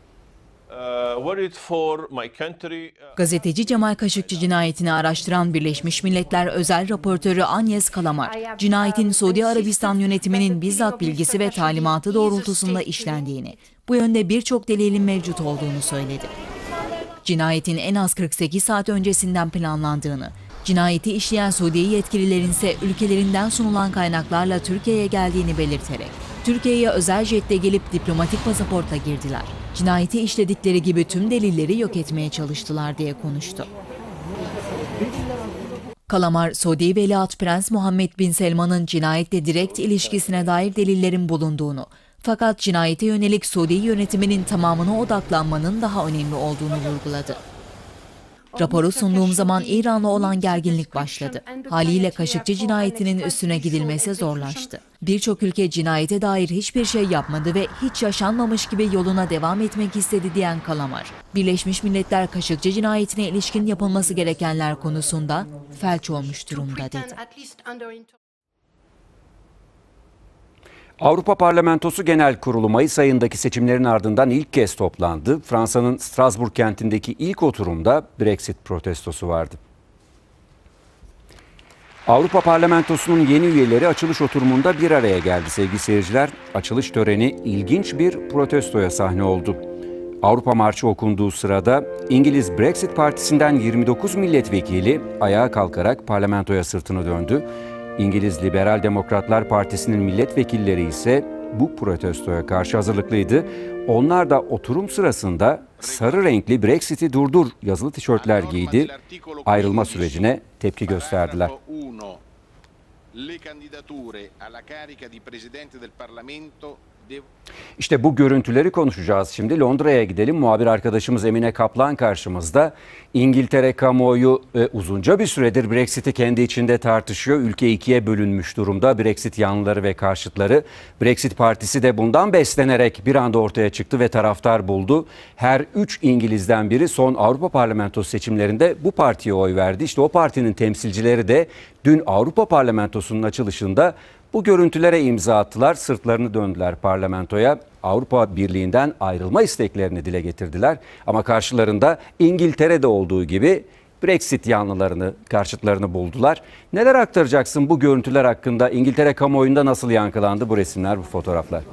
Gazeteci Cemal Kaşıkçı cinayetini araştıran Birleşmiş Milletler Özel Raportörü Agnes Kalamar, cinayetin Suudi Arabistan yönetiminin bizzat bilgisi ve talimatı doğrultusunda işlendiğini, bu yönde birçok delilin mevcut olduğunu söyledi. Cinayetin en az kırk sekiz saat öncesinden planlandığını, cinayeti işleyen Suudi yetkililerin ise ülkelerinden sunulan kaynaklarla Türkiye'ye geldiğini belirterek, Türkiye'ye özel jetle gelip diplomatik pasaportla girdiler. Cinayeti işledikleri gibi tüm delilleri yok etmeye çalıştılar diye konuştu. Kalamar, Suudi Veliaht Prens Muhammed Bin Selman'ın cinayetle direkt ilişkisine dair delillerin bulunduğunu, fakat cinayete yönelik Suudi yönetiminin tamamına odaklanmanın daha önemli olduğunu vurguladı. Raporu sunduğum zaman İran'la olan gerginlik başladı. Haliyle Kaşıkçı cinayetinin üstüne gidilmesi zorlaştı. Birçok ülke cinayete dair hiçbir şey yapmadı ve hiç yaşanmamış gibi yoluna devam etmek istedi diyen Kalamar, Birleşmiş Milletler Kaşıkçı cinayetine ilişkin yapılması gerekenler konusunda felç olmuş durumda dedi. Avrupa Parlamentosu Genel Kurulu Mayıs ayındaki seçimlerin ardından ilk kez toplandı. Fransa'nın Strasbourg kentindeki ilk oturumda Brexit protestosu vardı. Avrupa Parlamentosu'nun yeni üyeleri açılış oturumunda bir araya geldi sevgili seyirciler. Açılış töreni ilginç bir protestoya sahne oldu. Avrupa Marşı okunduğu sırada İngiliz Brexit Partisi'nden yirmi dokuz milletvekili ayağa kalkarak parlamentoya sırtını döndü. İngiliz Liberal Demokratlar Partisi'nin milletvekilleri ise bu protestoya karşı hazırlıklıydı. Onlar da oturum sırasında sarı renkli Brexit'i durdur yazılı tişörtler giydi. Ayrılma sürecine tepki gösterdiler. İşte bu görüntüleri konuşacağız şimdi. Londra'ya gidelim. Muhabir arkadaşımız Emine Kaplan karşımızda. İngiltere kamuoyu e, uzunca bir süredir Brexit'i kendi içinde tartışıyor. Ülke ikiye bölünmüş durumda. Brexit yanlıları ve karşıtları. Brexit Partisi de bundan beslenerek bir anda ortaya çıktı ve taraftar buldu. Her üç İngiliz'den biri son Avrupa Parlamentosu seçimlerinde bu partiye oy verdi. İşte o partinin temsilcileri de dün Avrupa Parlamentosu'nun açılışında bu görüntülere imza attılar, sırtlarını döndüler parlamentoya. Avrupa Birliği'nden ayrılma isteklerini dile getirdiler. Ama karşılarında İngiltere'de olduğu gibi Brexit yanlılarını, karşıtlarını buldular. Neler aktaracaksın bu görüntüler hakkında? İngiltere kamuoyunda nasıl yankılandı bu resimler, bu fotoğraflar?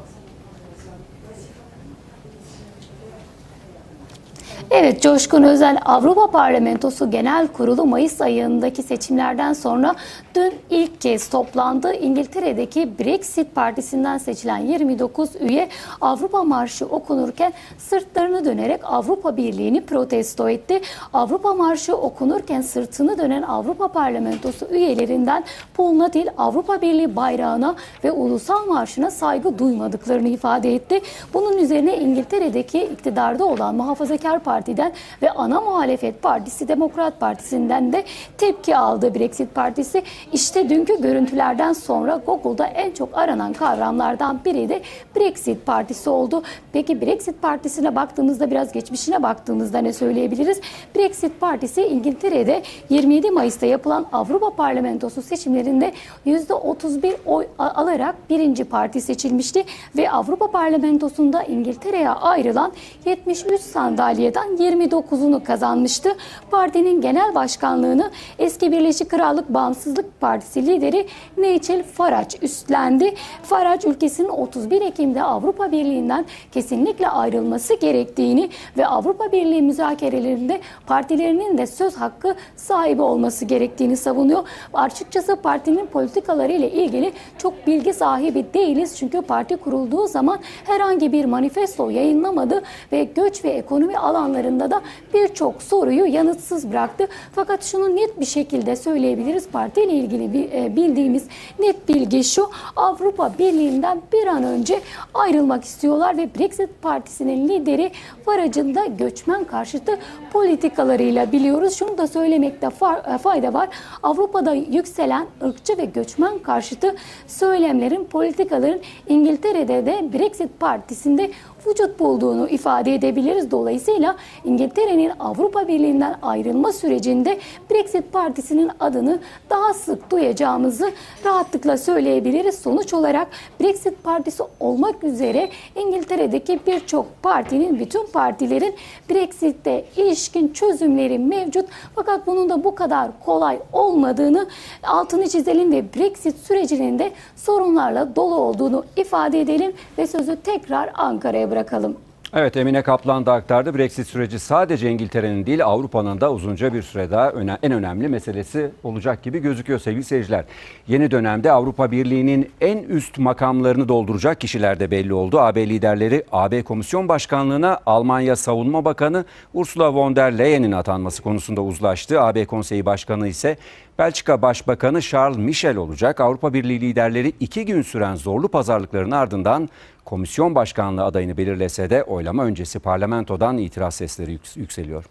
Evet, Coşkun Özel, Avrupa Parlamentosu Genel Kurulu Mayıs ayındaki seçimlerden sonra dün ilk kez toplandı. İngiltere'deki Brexit Partisi'nden seçilen yirmi dokuz üye Avrupa Marşı okunurken sırtlarını dönerek Avrupa Birliği'ni protesto etti. Avrupa Marşı okunurken sırtını dönen Avrupa Parlamentosu üyelerinden Paul Natil, Avrupa Birliği bayrağına ve ulusal marşına saygı duymadıklarını ifade etti. Bunun üzerine İngiltere'deki iktidarda olan Muhafazakar Parti Parti'den ve ana muhalefet partisi Demokrat Partisi'nden de tepki aldı Brexit Partisi. İşte dünkü görüntülerden sonra Google'da en çok aranan kavramlardan biri de Brexit Partisi oldu. Peki Brexit Partisi'ne baktığımızda, biraz geçmişine baktığımızda ne söyleyebiliriz? Brexit Partisi İngiltere'de yirmi yedi Mayıs'ta yapılan Avrupa Parlamentosu seçimlerinde yüzde otuz bir oy alarak birinci parti seçilmişti ve Avrupa Parlamentosu'nda İngiltere'ye ayrılan yetmiş üç sandalyeden yirmi dokuzunu kazanmıştı. Partinin genel başkanlığını eski Birleşik Krallık Bağımsızlık Partisi lideri Nigel Farage üstlendi. Farage ülkesinin otuz bir Ekim'de Avrupa Birliği'nden kesinlikle ayrılması gerektiğini ve Avrupa Birliği müzakerelerinde partilerinin de söz hakkı sahibi olması gerektiğini savunuyor. Açıkçası partinin politikaları ile ilgili çok bilgi sahibi değiliz. Çünkü parti kurulduğu zaman herhangi bir manifesto yayınlamadı ve göç ve ekonomi alanlarında da birçok soruyu yanıtsız bıraktı. Fakat şunu net bir şekilde söyleyebiliriz. Partiyle ilgili bildiğimiz net bilgi şu: Avrupa Birliği'nden bir an önce ayrılmak istiyorlar ve Brexit Partisi'nin lideri Farage'ın da göçmen karşıtı politikalarıyla biliyoruz. Şunu da söylemekte fayda var. Avrupa'da yükselen ırkçı ve göçmen karşıtı söylemlerin, politikaların İngiltere'de de Brexit Partisi'nde vücut bulduğunu ifade edebiliriz. Dolayısıyla İngiltere'nin Avrupa Birliği'nden ayrılma sürecinde Brexit Partisi'nin adını daha sık duyacağımızı rahatlıkla söyleyebiliriz. Sonuç olarak Brexit Partisi olmak üzere İngiltere'deki birçok partinin, bütün partilerin Brexit'te ilişkin çözümleri mevcut. Fakat bunun da bu kadar kolay olmadığını altını çizelim ve Brexit sürecinin de sorunlarla dolu olduğunu ifade edelim ve sözü tekrar Ankara'ya bırakalım. Evet, Emine Kaplan da aktardı. Brexit süreci sadece İngiltere'nin değil, Avrupa'nın da uzunca bir süre daha öne, en önemli meselesi olacak gibi gözüküyor sevgili seyirciler. Yeni dönemde Avrupa Birliği'nin en üst makamlarını dolduracak kişiler de belli oldu. A B liderleri A B Komisyon Başkanlığı'na Almanya Savunma Bakanı Ursula von der Leyen'in atanması konusunda uzlaştı. A B Konseyi Başkanı ise Belçika Başbakanı Charles Michel olacak. Avrupa Birliği liderleri iki gün süren zorlu pazarlıkların ardından komisyon başkanlığı adayını belirlese de oylama öncesi parlamentodan itiraz sesleri yükseliyor.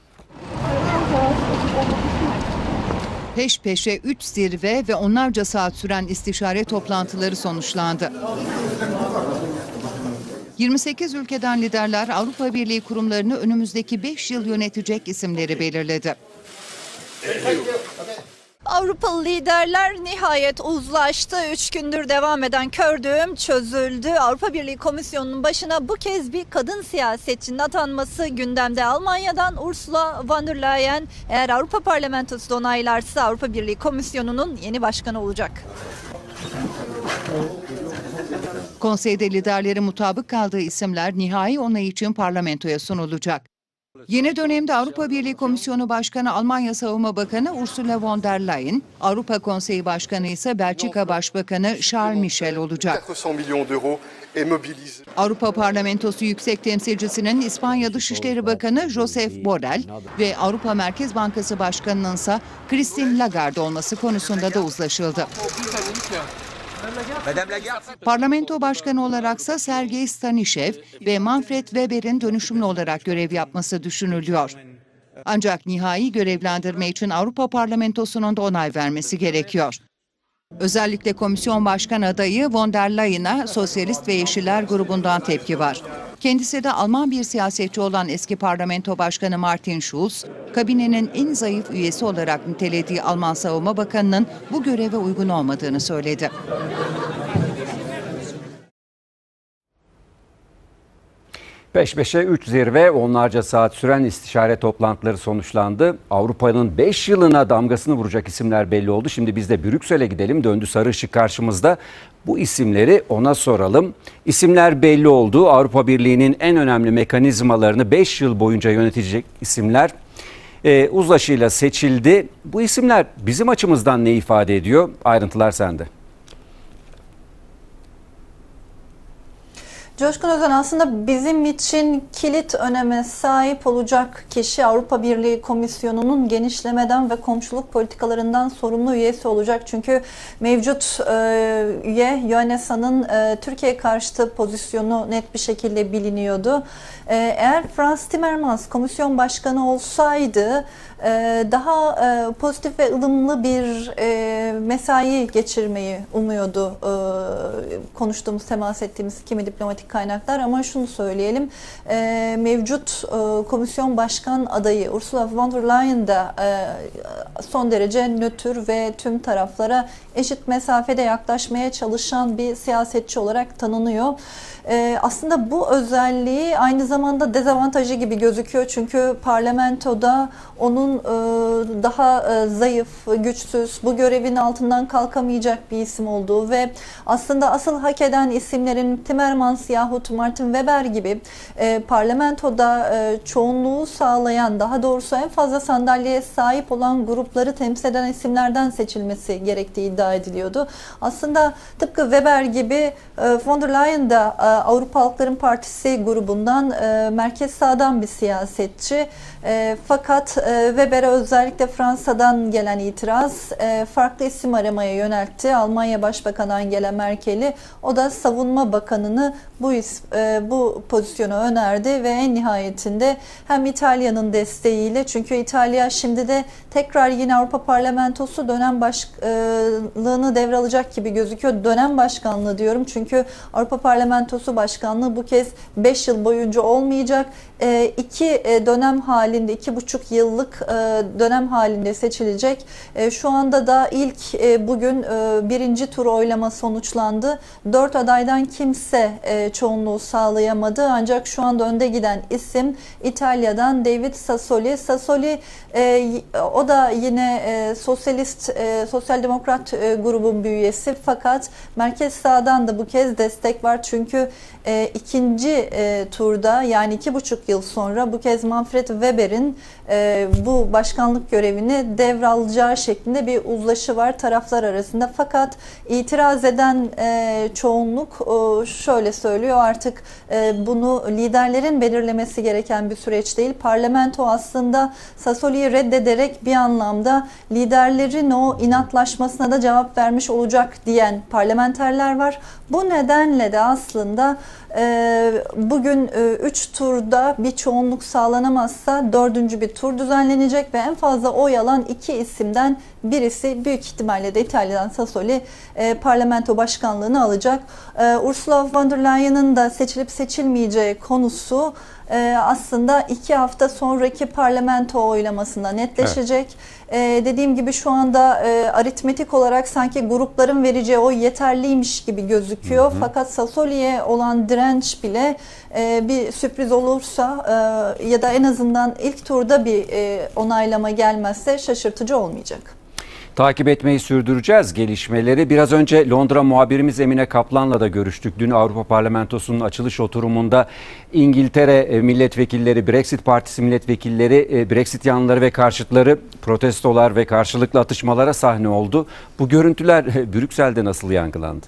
Peş peşe üç zirve ve onlarca saat süren istişare toplantıları sonuçlandı. yirmi sekiz ülkeden liderler Avrupa Birliği kurumlarını önümüzdeki beş yıl yönetecek isimleri belirledi. Avrupalı liderler nihayet uzlaştı. Üç gündür devam eden kör düğüm çözüldü. Avrupa Birliği Komisyonu'nun başına bu kez bir kadın siyasetçinin atanması gündemde. Almanya'dan Ursula von der Leyen eğer Avrupa Parlamentosu da onaylarsa Avrupa Birliği Komisyonu'nun yeni başkanı olacak. Konseyde liderleri mutabık kaldığı isimler nihai onay için parlamentoya sunulacak. Yeni dönemde Avrupa Birliği Komisyonu Başkanı Almanya Savunma Bakanı Ursula von der Leyen, Avrupa Konseyi Başkanı ise Belçika Başbakanı Charles Michel olacak. Avrupa Parlamentosu Yüksek Temsilcisinin İspanya Dışişleri Bakanı Josep Borrell ve Avrupa Merkez Bankası Başkanı'nın ise Christine Lagarde olması konusunda da uzlaşıldı. Parlamento Başkanı olaraksa Sergey Stanishev ve Manfred Weber'in dönüşümlü olarak görev yapması düşünülüyor. Ancak nihai görevlendirme için Avrupa Parlamentosu'nun da onay vermesi gerekiyor. Özellikle komisyon başkan adayı von der Leyen'a Sosyalist ve Yeşiller grubundan tepki var. Kendisi de Alman bir siyasetçi olan eski parlamento başkanı Martin Schulz, kabinenin en zayıf üyesi olarak nitelediği Alman Savunma Bakanı'nın bu göreve uygun olmadığını söyledi. Peş peşe üç zirve, onlarca saat süren istişare toplantıları sonuçlandı. Avrupa'nın beş yılına damgasını vuracak isimler belli oldu. Şimdi biz de Brüksel'e gidelim. Döndü sarı ışık karşımızda. Bu isimleri ona soralım. İsimler belli oldu. Avrupa Birliği'nin en önemli mekanizmalarını beş yıl boyunca yönetecek isimler e, uzlaşıyla seçildi. Bu isimler bizim açımızdan ne ifade ediyor? Ayrıntılar sende. Coşkun Özen, aslında bizim için kilit öneme sahip olacak kişi Avrupa Birliği Komisyonu'nun genişlemeden ve komşuluk politikalarından sorumlu üyesi olacak. Çünkü mevcut e, üye Johannesa'nın e, Türkiye karşıtı pozisyonu net bir şekilde biliniyordu. E, eğer Frans Timmermans komisyon başkanı olsaydı e, daha e, pozitif ve ılımlı bir e, mesai geçirmeyi umuyordu e, konuştuğumuz, temas ettiğimiz kimi diplomatik kaynaklar. Ama şunu söyleyelim, e, mevcut e, komisyon başkan adayı Ursula von der Leyen de e, son derece nötr ve tüm taraflara eşit mesafede yaklaşmaya çalışan bir siyasetçi olarak tanınıyor. E, aslında bu özelliği aynı zamanda dezavantajı gibi gözüküyor. Çünkü parlamentoda onun e, daha e, zayıf, güçsüz, bu görevin altından kalkamayacak bir isim olduğu ve aslında asıl hak eden isimlerin Timmermans yahut Martin Weber gibi e, parlamentoda e, çoğunluğu sağlayan, daha doğrusu en fazla sandalyeye sahip olan grupları temsil eden isimlerden seçilmesi gerektiği iddia ediliyordu. Aslında tıpkı Weber gibi e, von der Leyen de e, Avrupa Halkların Partisi grubundan e, merkez sağdan bir siyasetçi. E, fakat e, Weber'e özellikle Fransa'dan gelen itiraz e, farklı isim aramaya yöneltti. Almanya Başbakanı Angela Merkel'i, o da Savunma Bakanı'nı bu is, e, bu pozisyonu önerdi ve en nihayetinde hem İtalya'nın desteğiyle, çünkü İtalya şimdi de tekrar yine Avrupa Parlamentosu dönem başkanlığını devralacak gibi gözüküyor. Dönem başkanlığı diyorum çünkü Avrupa Parlamentosu başkanlığı bu kez beş yıl boyunca olmayacak. E, iki e, dönem halinde, iki buçuk yıllık e, dönem halinde seçilecek. E, şu anda da ilk e, bugün e, birinci tur oylama sonuçlandı. Dört adaydan kimse e, çoğunluğu sağlayamadı. Ancak şu anda önde giden isim İtalya'dan David Sassoli. Sassoli e, o da yine e, sosyalist, e, sosyal demokrat e, grubun bir üyesi. Fakat merkez sağdan da bu kez destek var. Çünkü e, ikinci e, turda, yani iki buçuk yıl sonra bu kez Manfred Weber'in e, bu başkanlık görevini devralacağı şeklinde bir uzlaşı var taraflar arasında. Fakat itiraz eden e, çoğunluk e, şöyle söylüyor: artık e, bunu liderlerin belirlemesi gereken bir süreç değil. Parlamento aslında Sassoli'yi reddederek bir anlamda liderlerin o inatlaşmasına da cevap vermiş olacak diyen parlamenterler var. Bu nedenle de aslında e, bugün üç e, turda bir çoğunluk sağlanamazsa dördüncü bir tur düzenlenecek ve en fazla oy alan iki isimden birisi, büyük ihtimalle de İtalya'dan Sassoli, e, parlamento başkanlığını alacak. E, Ursula von der Leyen'ın da seçilip seçilmeyeceği konusu e, aslında iki hafta sonraki parlamento oylamasında netleşecek. Evet. E, dediğim gibi şu anda e, aritmetik olarak sanki grupların vereceği oy yeterliymiş gibi gözüküyor. Hı hı. Fakat Sassoli'ye olan direnç bile e, bir sürpriz olursa e, ya da en azından ilk turda bir e, onaylama gelmezse şaşırtıcı olmayacak. Takip etmeyi sürdüreceğiz gelişmeleri. Biraz önce Londra muhabirimiz Emine Kaplan'la da görüştük. Dün Avrupa Parlamentosu'nun açılış oturumunda İngiltere milletvekilleri, Brexit Partisi milletvekilleri, Brexit yanlıları ve karşıtları protestolar ve karşılıklı atışmalara sahne oldu. Bu görüntüler Brüksel'de nasıl yankılandı?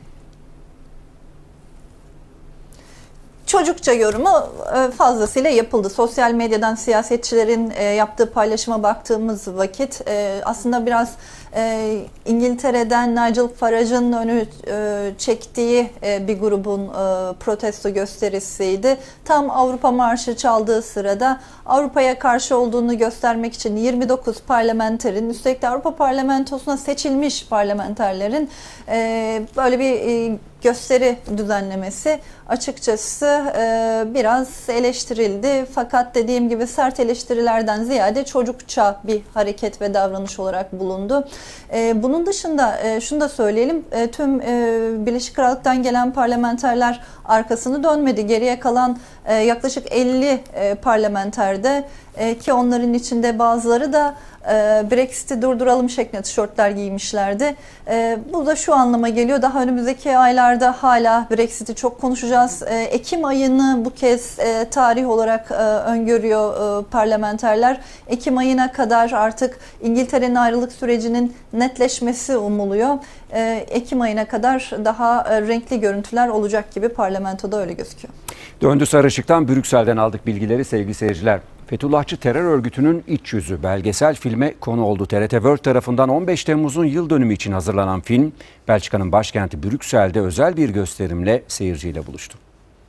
Çocukça yorumu fazlasıyla yapıldı. Sosyal medyadan siyasetçilerin yaptığı paylaşıma baktığımız vakit aslında biraz İngiltere'den Nigel Farage'ın önü çektiği bir grubun protesto gösterisiydi. Tam Avrupa Marşı çaldığı sırada Avrupa'ya karşı olduğunu göstermek için yirmi dokuz parlamenterin, üstelik de Avrupa Parlamentosu'na seçilmiş parlamenterlerin böyle bir gösteri düzenlemesi açıkçası biraz eleştirildi. Fakat dediğim gibi sert eleştirilerden ziyade çocukça bir hareket ve davranış olarak bulundu. Bunun dışında şunu da söyleyelim, tüm Birleşik Krallık'tan gelen parlamenterler arkasını dönmedi. Geriye kalan yaklaşık elli parlamenterde, ki onların içinde bazıları da Brexit'i durduralım şeklinde tişörtler giymişlerdi. Bu da şu anlama geliyor: daha önümüzdeki aylarda hala Brexit'i çok konuşacağız. Ekim ayını bu kez tarih olarak öngörüyor parlamenterler. Ekim ayına kadar artık İngiltere'nin ayrılık sürecinin netleşmesi umuluyor. Ekim ayına kadar daha renkli görüntüler olacak gibi parlamentoda öyle gözüküyor. Döndü Sarışık'tan Brüksel'den aldık bilgileri sevgili seyirciler. Fethullahçı terör örgütünün iç yüzü belgesel filme konu oldu. T R T World tarafından on beş Temmuz'un yıl dönümü için hazırlanan film, Belçika'nın başkenti Brüksel'de özel bir gösterimle seyirciyle buluştu.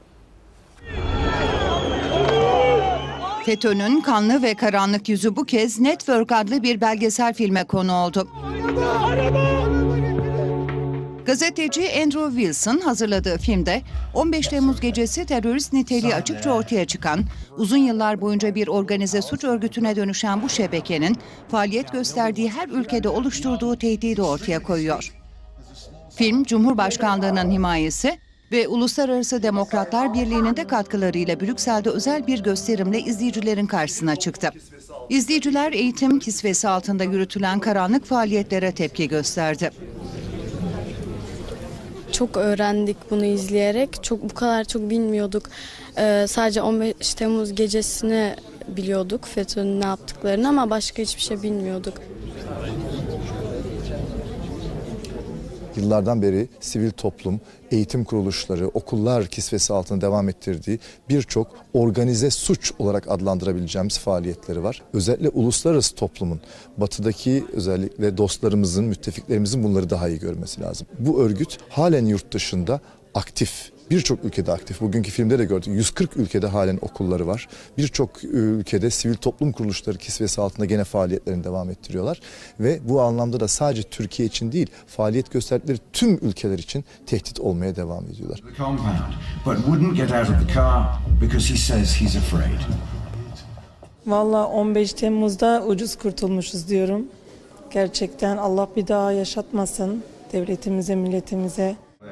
FETÖ'nün kanlı ve karanlık yüzü bu kez Network adlı bir belgesel filme konu oldu. Gazeteci Andrew Wilson hazırladığı filmde on beş Temmuz gecesi terörist niteliği açıkça ortaya çıkan, uzun yıllar boyunca bir organize suç örgütüne dönüşen bu şebekenin faaliyet gösterdiği her ülkede oluşturduğu tehdidi ortaya koyuyor. Film, Cumhurbaşkanlığının himayesi ve Uluslararası Demokratlar Birliği'nin de katkılarıyla Brüksel'de özel bir gösterimle izleyicilerin karşısına çıktı. İzleyiciler eğitim kisvesi altında yürütülen karanlık faaliyetlere tepki gösterdi. Çok öğrendik bunu izleyerek. Çok bu kadar çok bilmiyorduk. Ee, sadece on beş Temmuz gecesini biliyorduk, FETÖ'nün ne yaptıklarını, ama başka hiçbir şey bilmiyorduk. Yıllardan beri sivil toplum, eğitim kuruluşları, okullar kisvesi altında devam ettirdiği birçok organize suç olarak adlandırabileceğimiz faaliyetleri var. Özellikle uluslararası toplumun, batıdaki özellikle dostlarımızın, müttefiklerimizin bunları daha iyi görmesi lazım. Bu örgüt halen yurt dışında aktif. Birçok ülkede aktif. Bugünkü filmde de gördük. yüz kırk ülkede halen okulları var. Birçok ülkede sivil toplum kuruluşları kisvesi altında gene faaliyetlerini devam ettiriyorlar. Ve bu anlamda da sadece Türkiye için değil, faaliyet gösterdikleri tüm ülkeler için tehdit olmaya devam ediyorlar. Vallahi on beş Temmuz'da ucuz kurtulmuşuz diyorum. Gerçekten Allah bir daha yaşatmasın devletimize, milletimize.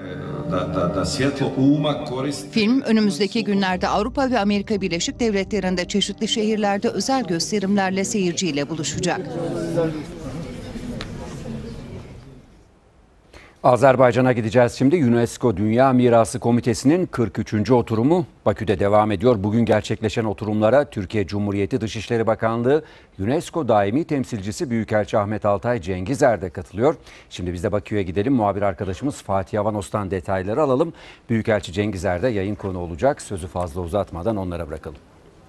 Film önümüzdeki günlerde Avrupa ve Amerika Birleşik Devletleri'nde çeşitli şehirlerde özel gösterimlerle seyirciyle buluşacak. Azerbaycan'a gideceğiz şimdi. UNESCO Dünya Mirası Komitesi'nin kırk üçüncü oturumu Bakü'de devam ediyor. Bugün gerçekleşen oturumlara Türkiye Cumhuriyeti Dışişleri Bakanlığı UNESCO Daimi Temsilcisi Büyükelçi Ahmet Altay Cengizer de katılıyor. Şimdi biz de Bakü'ye gidelim. Muhabir arkadaşımız Fatih Avanos'tan detayları alalım. Büyükelçi Cengizer de yayın konu olacak. Sözü fazla uzatmadan onlara bırakalım.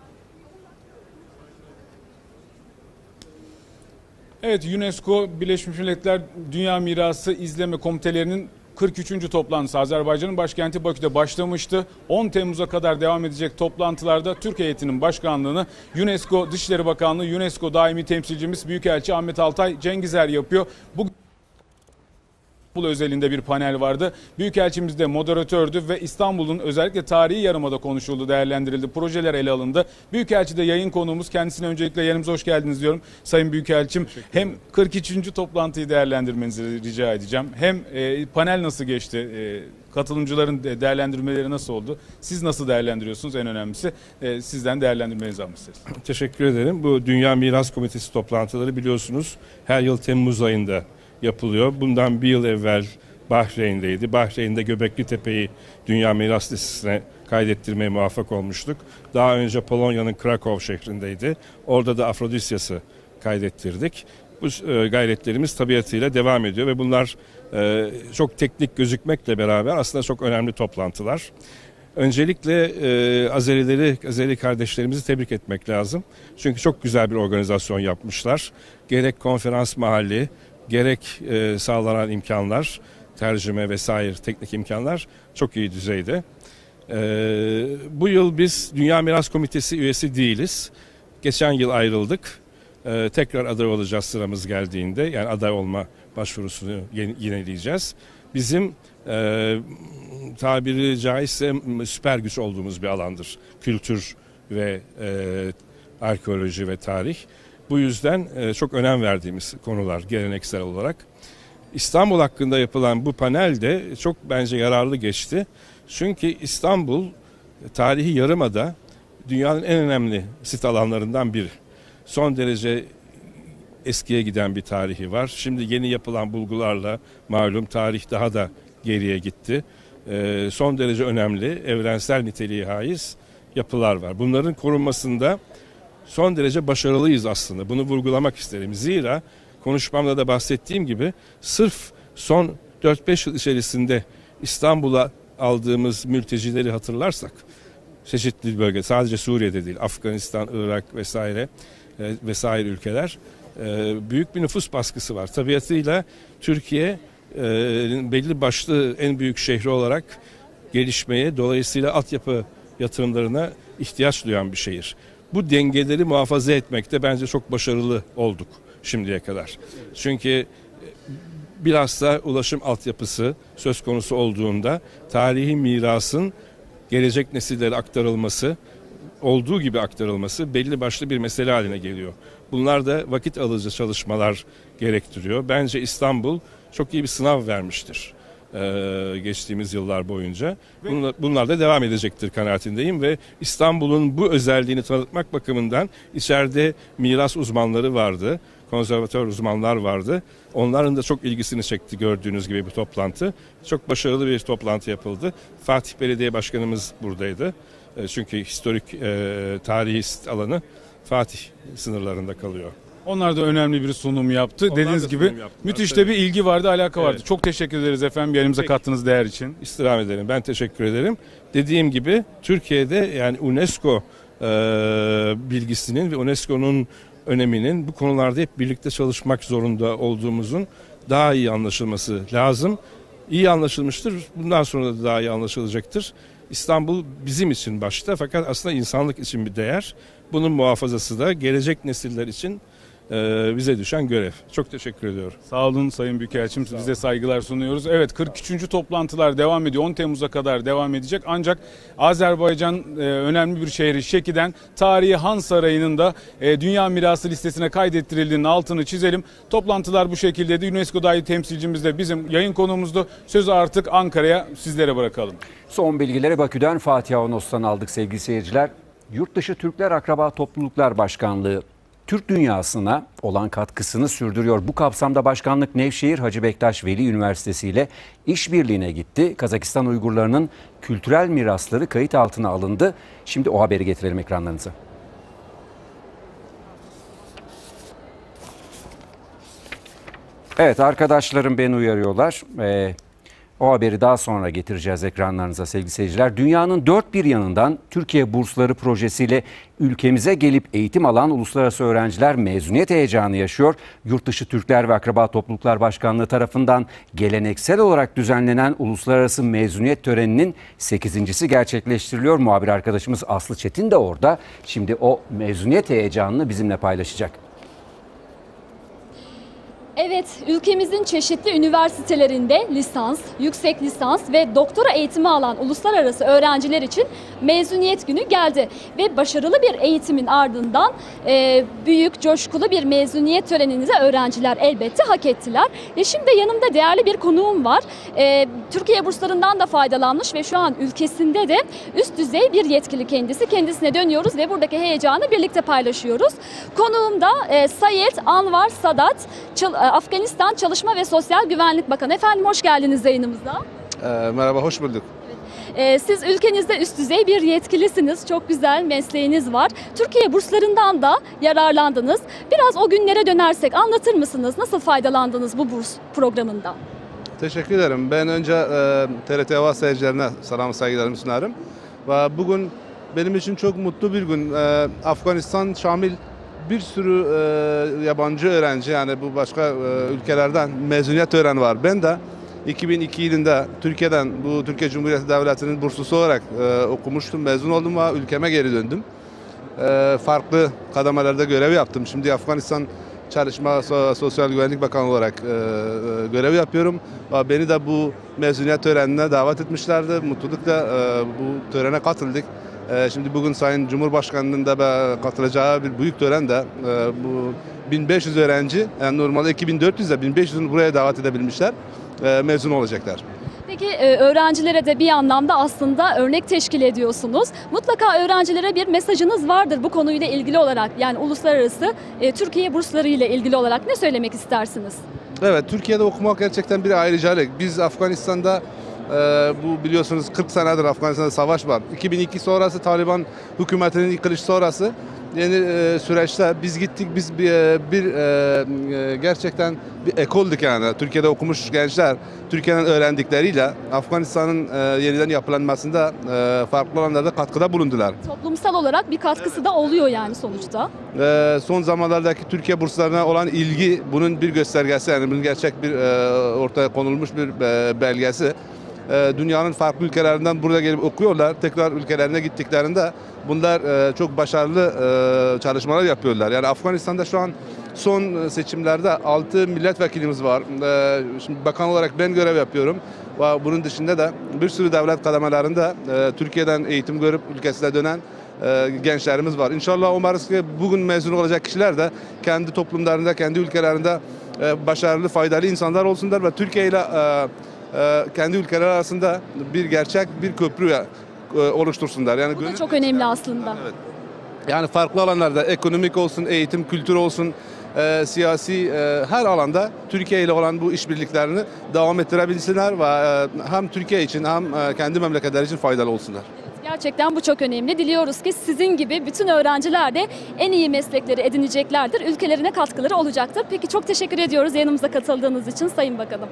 Evet, UNESCO Birleşmiş Milletler Dünya Mirası İzleme Komitelerinin kırk üçüncü toplantısı Azerbaycan'ın başkenti Bakü'de başlamıştı. on Temmuz'a kadar devam edecek toplantılarda Türk heyetinin başkanlığını UNESCO Dışişleri Bakanlığı, UNESCO Daimi Temsilcimiz Büyükelçi Ahmet Altay Cengizer yapıyor. Bu İstanbul özelinde bir panel vardı. Büyükelçimiz de moderatördü ve İstanbul'un özellikle tarihi yarımada konuşuldu, değerlendirildi. Projeler ele alındı. Büyükelçi de yayın konuğumuz. Kendisine öncelikle yerimize hoş geldiniz diyorum. Sayın Büyükelçim, hem kırk üçüncü toplantıyı değerlendirmenizi rica edeceğim. Hem e, panel nasıl geçti? E, katılımcıların değerlendirmeleri nasıl oldu? Siz nasıl değerlendiriyorsunuz? En önemlisi e, sizden değerlendirmenizi almak isteriz. Teşekkür ederim. Bu Dünya Miras Komitesi toplantıları biliyorsunuz her yıl Temmuz ayında yapılıyor. Bundan bir yıl evvel Bahreyn'deydi. Bahreyn'de Göbekli Tepe'yi Dünya Miras Listesi'ne kaydettirmeye muvaffak olmuştuk. Daha önce Polonya'nın Krakow şehrindeydi. Orada da Afrodisyas'ı kaydettirdik. Bu gayretlerimiz tabiatıyla devam ediyor ve bunlar e, çok teknik gözükmekle beraber aslında çok önemli toplantılar. Öncelikle e, Azerileri, Azeri kardeşlerimizi tebrik etmek lazım. Çünkü çok güzel bir organizasyon yapmışlar. Gerek konferans mahalli, gerek e, sağlanan imkanlar, tercüme vesaire teknik imkanlar çok iyi düzeyde. E, bu yıl biz Dünya Miras Komitesi üyesi değiliz. Geçen yıl ayrıldık. Ee, tekrar aday olacağız sıramız geldiğinde, yani aday olma başvurusunu yenileyeceğiz. Bizim e, tabiri caizse süper güç olduğumuz bir alandır. Kültür ve e, arkeoloji ve tarih. Bu yüzden e, çok önem verdiğimiz konular geleneksel olarak. İstanbul hakkında yapılan bu panel de çok bence yararlı geçti. Çünkü İstanbul tarihi yarımada dünyanın en önemli sit alanlarından biri. Son derece eskiye giden bir tarihi var. Şimdi yeni yapılan bulgularla malum tarih daha da geriye gitti. Ee, son derece önemli, evrensel niteliği haiz yapılar var. Bunların korunmasında son derece başarılıyız aslında. Bunu vurgulamak isterim. Zira konuşmamda da bahsettiğim gibi sırf son dört beş yıl içerisinde İstanbul'a aldığımız mültecileri hatırlarsak, çeşitli bölge, sadece Suriye'de değil, Afganistan, Irak vesaire e, vesaire ülkeler e, büyük bir nüfus baskısı var. Tabiatıyla Türkiye e, belli başlı en büyük şehri olarak gelişmeye, dolayısıyla altyapı yatırımlarına ihtiyaç duyan bir şehir. Bu dengeleri muhafaza etmekte bence çok başarılı olduk şimdiye kadar. Çünkü bilhassa ulaşım altyapısı söz konusu olduğunda tarihi mirasın gelecek nesillere aktarılması, olduğu gibi aktarılması belli başlı bir mesele haline geliyor. Bunlar da vakit alıcı çalışmalar gerektiriyor. Bence İstanbul çok iyi bir sınav vermiştir ee, geçtiğimiz yıllar boyunca. Bunlar, bunlar da devam edecektir kanaatindeyim ve İstanbul'un bu özelliğini tanıtmak bakımından içeride miras uzmanları vardı, konservatör uzmanlar vardı. Onların da çok ilgisini çekti gördüğünüz gibi bu toplantı. Çok başarılı bir toplantı yapıldı. Fatih Belediye Başkanımız buradaydı. Çünkü historik e, tarihi alanı Fatih sınırlarında kalıyor. Onlar da önemli bir sunum yaptı. Onlar Dediğiniz gibi müthiş de bir ilgi vardı, alaka evet. vardı. Çok teşekkür ederiz efendim yerimize Peki. kattığınız değer için. İstirham ederim. Ben teşekkür ederim. Dediğim gibi Türkiye'de yani UNESCO e, bilgisinin ve UNESCO'nun öneminin bu konularda hep birlikte çalışmak zorunda olduğumuzun daha iyi anlaşılması lazım. İyi anlaşılmıştır. Bundan sonra da daha iyi anlaşılacaktır. İstanbul bizim için başta fakat aslında insanlık için bir değer. Bunun muhafazası da gelecek nesiller için e, bize düşen görev. Çok teşekkür ediyorum. Sağ olun Sayın Büyükelçim. Biz de saygılar sunuyoruz. Evet, kırk üçüncü toplantılar devam ediyor. on Temmuz'a kadar devam edecek. Ancak Azerbaycan e, önemli bir şehri Şeki'den tarihi Han Sarayı'nın da e, Dünya Mirası listesine kaydettirildiğinin altını çizelim. Toplantılar bu şekildeydi. UNESCO'daki temsilcimiz de bizim yayın konuğumuzdu. Sözü artık Ankara'ya sizlere bırakalım. Son bilgileri Bakü'den Fatih Avanos'tan aldık sevgili seyirciler. Yurtdışı Türkler Akraba Topluluklar Başkanlığı Türk dünyasına olan katkısını sürdürüyor. Bu kapsamda başkanlık Nevşehir Hacı Bektaş Veli Üniversitesi ile işbirliğine gitti. Kazakistan Uygurlarının kültürel mirasları kayıt altına alındı. Şimdi o haberi getirelim ekranlarınıza. Evet, arkadaşlarım beni uyarıyorlar. Ee, O haberi daha sonra getireceğiz ekranlarınıza sevgili seyirciler. Dünyanın dört bir yanından Türkiye Bursları projesiyle ülkemize gelip eğitim alan uluslararası öğrenciler mezuniyet heyecanı yaşıyor. Yurtdışı Türkler ve Akraba Topluluklar Başkanlığı tarafından geleneksel olarak düzenlenen uluslararası mezuniyet töreninin sekizincisi gerçekleştiriliyor. Muhabir arkadaşımız Aslı Çetin de orada. Şimdi o mezuniyet heyecanını bizimle paylaşacak. Evet, ülkemizin çeşitli üniversitelerinde lisans, yüksek lisans ve doktora eğitimi alan uluslararası öğrenciler için mezuniyet günü geldi. Ve başarılı bir eğitimin ardından e, büyük, coşkulu bir mezuniyet töreninize öğrenciler elbette hak ettiler. Ve şimdi yanımda değerli bir konuğum var. E, Türkiye burslarından da faydalanmış ve şu an ülkesinde de üst düzey bir yetkili kendisi. Kendisine dönüyoruz ve buradaki heyecanı birlikte paylaşıyoruz. Konuğum da e, Sayed Anvar Sadat, Afganistan Çalışma ve Sosyal Güvenlik Bakanı. Efendim hoş geldiniz yayınımıza. Ee, merhaba, hoş bulduk. Ee, siz ülkenizde üst düzey bir yetkilisiniz. Çok güzel mesleğiniz var. Türkiye burslarından da yararlandınız. Biraz o günlere dönersek anlatır mısınız? Nasıl faydalandınız bu burs programından? Teşekkür ederim. Ben önce e, T R T Hava seyircilerine selam saygılarımı sunarım. Ve bugün benim için çok mutlu bir gün. E, Afganistan şamil bir sürü e, yabancı öğrenci, yani bu başka e, ülkelerden mezuniyet töreni var. Ben de iki bin iki yılında Türkiye'den, bu Türkiye Cumhuriyeti Devleti'nin burslusu olarak e, okumuştum, mezun oldum ve ülkeme geri döndüm. E, farklı kademelerde görev yaptım. Şimdi Afganistan Çalışma Sosyal Güvenlik Bakanı olarak e, e, görev yapıyorum. Ve beni de bu mezuniyet törenine davet etmişlerdi. Mutlulukla e, bu törene katıldık. Şimdi bugün Sayın Cumhurbaşkanı'nın da katılacağı bir büyük törende bu bin beş yüz öğrenci, yani normalde iki bin dört yüz'e bin beş yüz'ünü buraya davet edebilmişler, mezun olacaklar. Peki öğrencilere de bir anlamda aslında örnek teşkil ediyorsunuz. Mutlaka öğrencilere bir mesajınız vardır bu konuyla ilgili olarak, yani uluslararası Türkiye bursları ile ilgili olarak ne söylemek istersiniz? Evet, Türkiye'de okumak gerçekten bir ayrıcalık. Biz Afganistan'da Ee, bu biliyorsunuz kırk senedir Afganistan'da savaş var. iki bin iki sonrası Taliban hükümetinin yıkılış sonrası yeni e, süreçte biz gittik, biz bir, bir e, gerçekten bir ekoldük yani. Türkiye'de okumuş gençler Türkiye'nin öğrendikleriyle Afganistan'ın e, yeniden yapılanmasında e, farklı alanlarda katkıda bulundular. Toplumsal olarak bir katkısı da oluyor yani sonuçta. E, son zamanlardaki Türkiye burslarına olan ilgi bunun bir göstergesi, yani bunun gerçek bir e, ortaya konulmuş bir e, belgesi. Dünyanın farklı ülkelerinden burada gelip okuyorlar. Tekrar ülkelerine gittiklerinde bunlar çok başarılı çalışmalar yapıyorlar. Yani Afganistan'da şu an son seçimlerde altı milletvekilimiz var. Şimdi bakan olarak ben görev yapıyorum. Ve bunun dışında da bir sürü devlet kademelerinde Türkiye'den eğitim görüp ülkesine dönen gençlerimiz var. İnşallah umarız ki bugün mezun olacak kişiler de kendi toplumlarında, kendi ülkelerinde başarılı, faydalı insanlar olsunlar ve Türkiye ile kendi ülkeler arasında bir gerçek bir köprü oluştursunlar. Yani bu da çok önemli aslında. Evet. Yani farklı alanlarda, ekonomik olsun, eğitim, kültür olsun, e, siyasi e, her alanda Türkiye ile olan bu işbirliklerini devam ettirebilsinler ve e, hem Türkiye için hem e, kendi memleketleri için faydalı olsunlar. Gerçekten bu çok önemli. Diliyoruz ki sizin gibi bütün öğrenciler de en iyi meslekleri edineceklerdir. Ülkelerine katkıları olacaktır. Peki çok teşekkür ediyoruz yanımıza katıldığınız için Sayın Bakanım.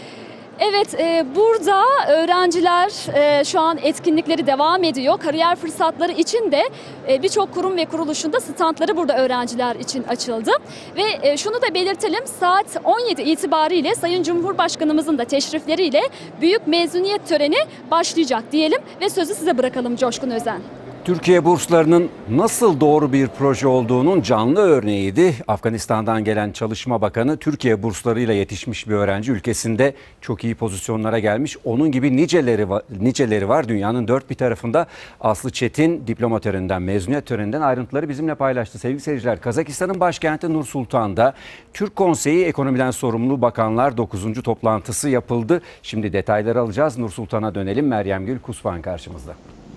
Evet, e, burada öğrenciler e, şu an etkinlikleri devam ediyor. Kariyer fırsatları için de e, birçok kurum ve kuruluşunda standları burada öğrenciler için açıldı. Ve e, şunu da belirtelim, saat on yedi itibariyle Sayın Cumhurbaşkanımızın da teşrifleriyle büyük mezuniyet töreni başlayacak diyelim ve sözü size bırakalım Coşkun Özen. Türkiye burslarının nasıl doğru bir proje olduğunun canlı örneğiydi. Afganistan'dan gelen Çalışma Bakanı, Türkiye burslarıyla yetişmiş bir öğrenci, ülkesinde çok iyi pozisyonlara gelmiş. Onun gibi niceleri var, niceleri var dünyanın dört bir tarafında. Aslı Çetin diploma töreninden, mezuniyet töreninden ayrıntıları bizimle paylaştı. Sevgili seyirciler, Kazakistan'ın başkenti Nur Sultan'da Türk Konseyi Ekonomiden Sorumlu Bakanlar dokuzuncu toplantısı yapıldı. Şimdi detayları alacağız. Nur Sultan'a dönelim. Meryem Gül Kuspan karşımızda.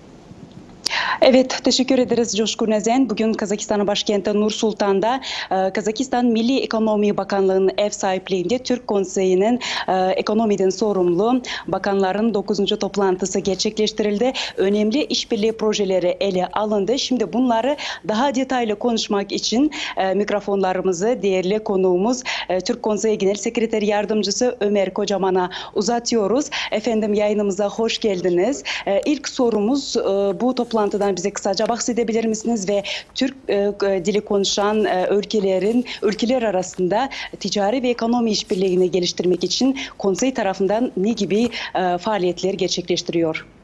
Evet, teşekkür ederiz Coşkun Özen. Bugün Kazakistan'ın başkenti Nur Sultan'da Kazakistan Milli Ekonomi Bakanlığı'nın ev sahipliğinde Türk Konseyi'nin ekonomiden sorumlu bakanların dokuzuncu toplantısı gerçekleştirildi. Önemli işbirliği projeleri ele alındı. Şimdi bunları daha detaylı konuşmak için mikrofonlarımızı değerli konuğumuz Türk Konseyi Genel Sekreteri Yardımcısı Ömer Kocaman'a uzatıyoruz. Efendim yayınımıza hoş geldiniz. İlk sorumuz bu toplantıdan bize kısaca bahsedebilir misiniz ve Türk e, dili konuşan e, ülkelerin ülkeler arasında ticari ve ekonomi işbirliğini geliştirmek için konsey tarafından ne gibi e, faaliyetler gerçekleştiriyor?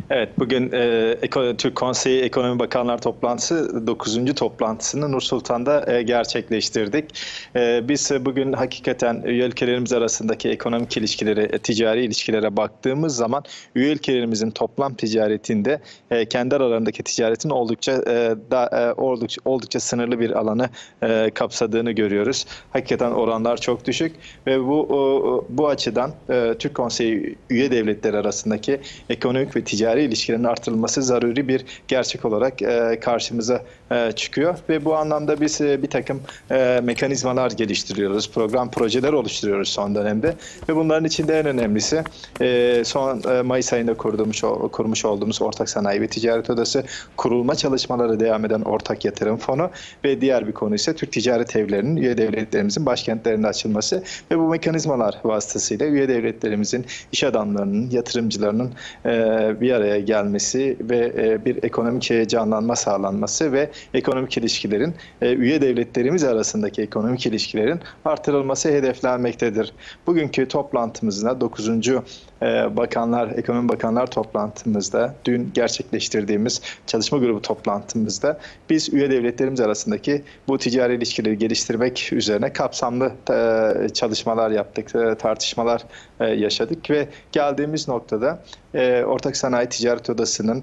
Evet, bugün e, Türk Konseyi Ekonomi Bakanlar Toplantısı dokuzuncu toplantısını Nur Sultan'da e, gerçekleştirdik. E, biz bugün hakikaten üye ülkelerimiz arasındaki ekonomik ilişkileri, e, ticari ilişkilere baktığımız zaman üye ülkelerimizin toplam ticaretinde e, kendi aralarındaki ticaretin oldukça e, da, e, oldukça, oldukça sınırlı bir alanı e, kapsadığını görüyoruz. Hakikaten oranlar çok düşük ve bu o, bu açıdan e, Türk Konseyi üye devletleri arasındaki ekonomik ve ticari ilişkilerin artırılması zaruri bir gerçek olarak e, karşımıza e, çıkıyor ve bu anlamda biz e, bir takım e, mekanizmalar geliştiriyoruz, program projeler oluşturuyoruz son dönemde ve bunların içinde en önemlisi e, son e, Mayıs ayında kurduğumuz, kurmuş olduğumuz Ortak Sanayi ve Ticaret Odası, kurulma çalışmaları devam eden Ortak Yatırım Fonu ve diğer bir konu ise Türk Ticaret Evlerinin üye devletlerimizin başkentlerinde açılması ve bu mekanizmalar vasıtasıyla üye devletlerimizin iş adamlarının, yatırımcılarının e, bir araya gelmesi ve e, bir ekonomik canlanma sağlanması ve ekonomik ilişkilerin, e, üye devletlerimiz arasındaki ekonomik ilişkilerin artırılması hedeflenmektedir. Bugünkü toplantımızda dokuzuncu Bakanlar, Ekonomi Bakanlar toplantımızda, dün gerçekleştirdiğimiz çalışma grubu toplantımızda biz üye devletlerimiz arasındaki bu ticari ilişkileri geliştirmek üzerine kapsamlı çalışmalar yaptık, tartışmalar yaşadık ve geldiğimiz noktada Ortak Sanayi Ticaret Odası'nın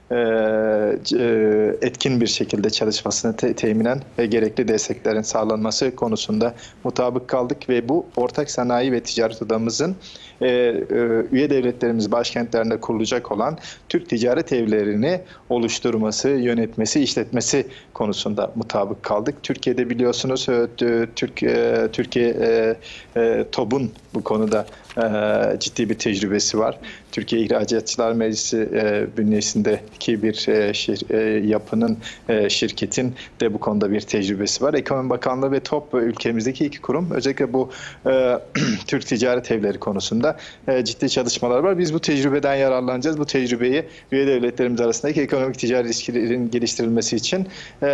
etkin bir şekilde çalışmasını te teminen ve gerekli desteklerin sağlanması konusunda mutabık kaldık ve bu Ortak Sanayi ve Ticaret Odamızın e, e, üye devletlerimiz başkentlerinde kurulacak olan Türk Ticaret Evlerini oluşturması, yönetmesi, işletmesi konusunda mutabık kaldık. Türkiye'de biliyorsunuz Türk, e, Türkiye e, e, TOB'un bu konuda e, ciddi bir tecrübesi var. Türkiye İhracatçılar Meclisi e, bünyesindeki bir e, şir, e, yapının, e, şirketin de bu konuda bir tecrübesi var. Ekonomi Bakanlığı ve TOB ülkemizdeki iki kurum özellikle bu e, Türk Ticaret Evleri konusunda e, ciddi çalışmalar var. Biz bu tecrübeden yararlanacağız. Bu tecrübeyi üye devletlerimiz arasındaki ekonomik ticari ilişkilerin geliştirilmesi için e,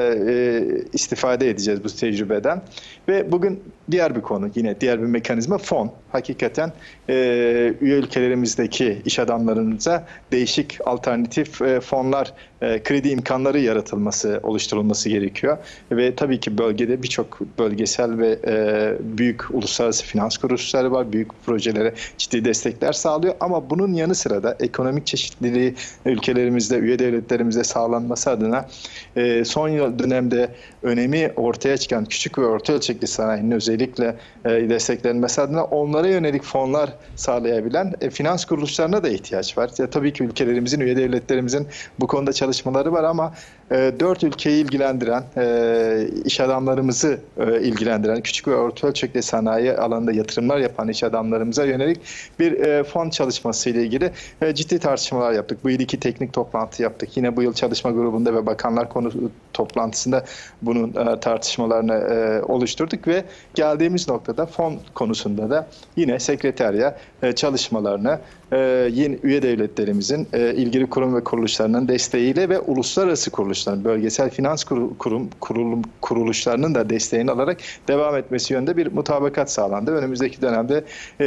e, istifade edeceğiz bu tecrübeden. Ve bugün diğer bir konu, yine diğer bir mekanizma fon. Hakikaten e, üye ülkelerimizdeki iş adamlarımıza değişik alternatif e, fonlar, e, kredi imkanları yaratılması, oluşturulması gerekiyor. Ve tabii ki bölgede birçok bölgesel ve e, büyük uluslararası finans kuruluşları var. Büyük projelere ciddi destekler sağlıyor. Ama bunun yanı sıra da ekonomik çeşitliliği ülkelerimizde, üye devletlerimizde sağlanması adına e, son dönemde önemi ortaya çıkan küçük ve orta ölçekli sanayinin özellikle e, desteklenmesi adına onlara yönelik fonlar sağlayabilen e, finans kuruluşlarına da ihtiyaç var. Ya, tabii ki ülkelerimizin, üye devletlerimizin bu konuda çalışmaları var ama e, dört ülkeyi ilgilendiren, e, iş adamlarımızı e, ilgilendiren, küçük ve orta ölçekli sanayi alanında yatırımlar yapan iş adamlarımıza yönelik bir e, fon çalışması ile ilgili e, ciddi tartışmalar yaptık. Bu yıl iki teknik toplantı yaptık. Yine bu yıl çalışma grubunda ve bakanlar konu toplantısında bunun e, tartışmalarını e, oluşturduk ve geldiğimiz noktada fon konusunda da yine sekreterya e, çalışmalarını e, yeni üye devletlerimizin e, ilgili kurum ve kuruluşlarının desteğiyle ve uluslararası kuruluşların, bölgesel finans kurum, kurum kurulum, kuruluşlarının da desteğini alarak devam etmesi yönünde bir mutabakat sağlandı. Önümüzdeki dönemde e,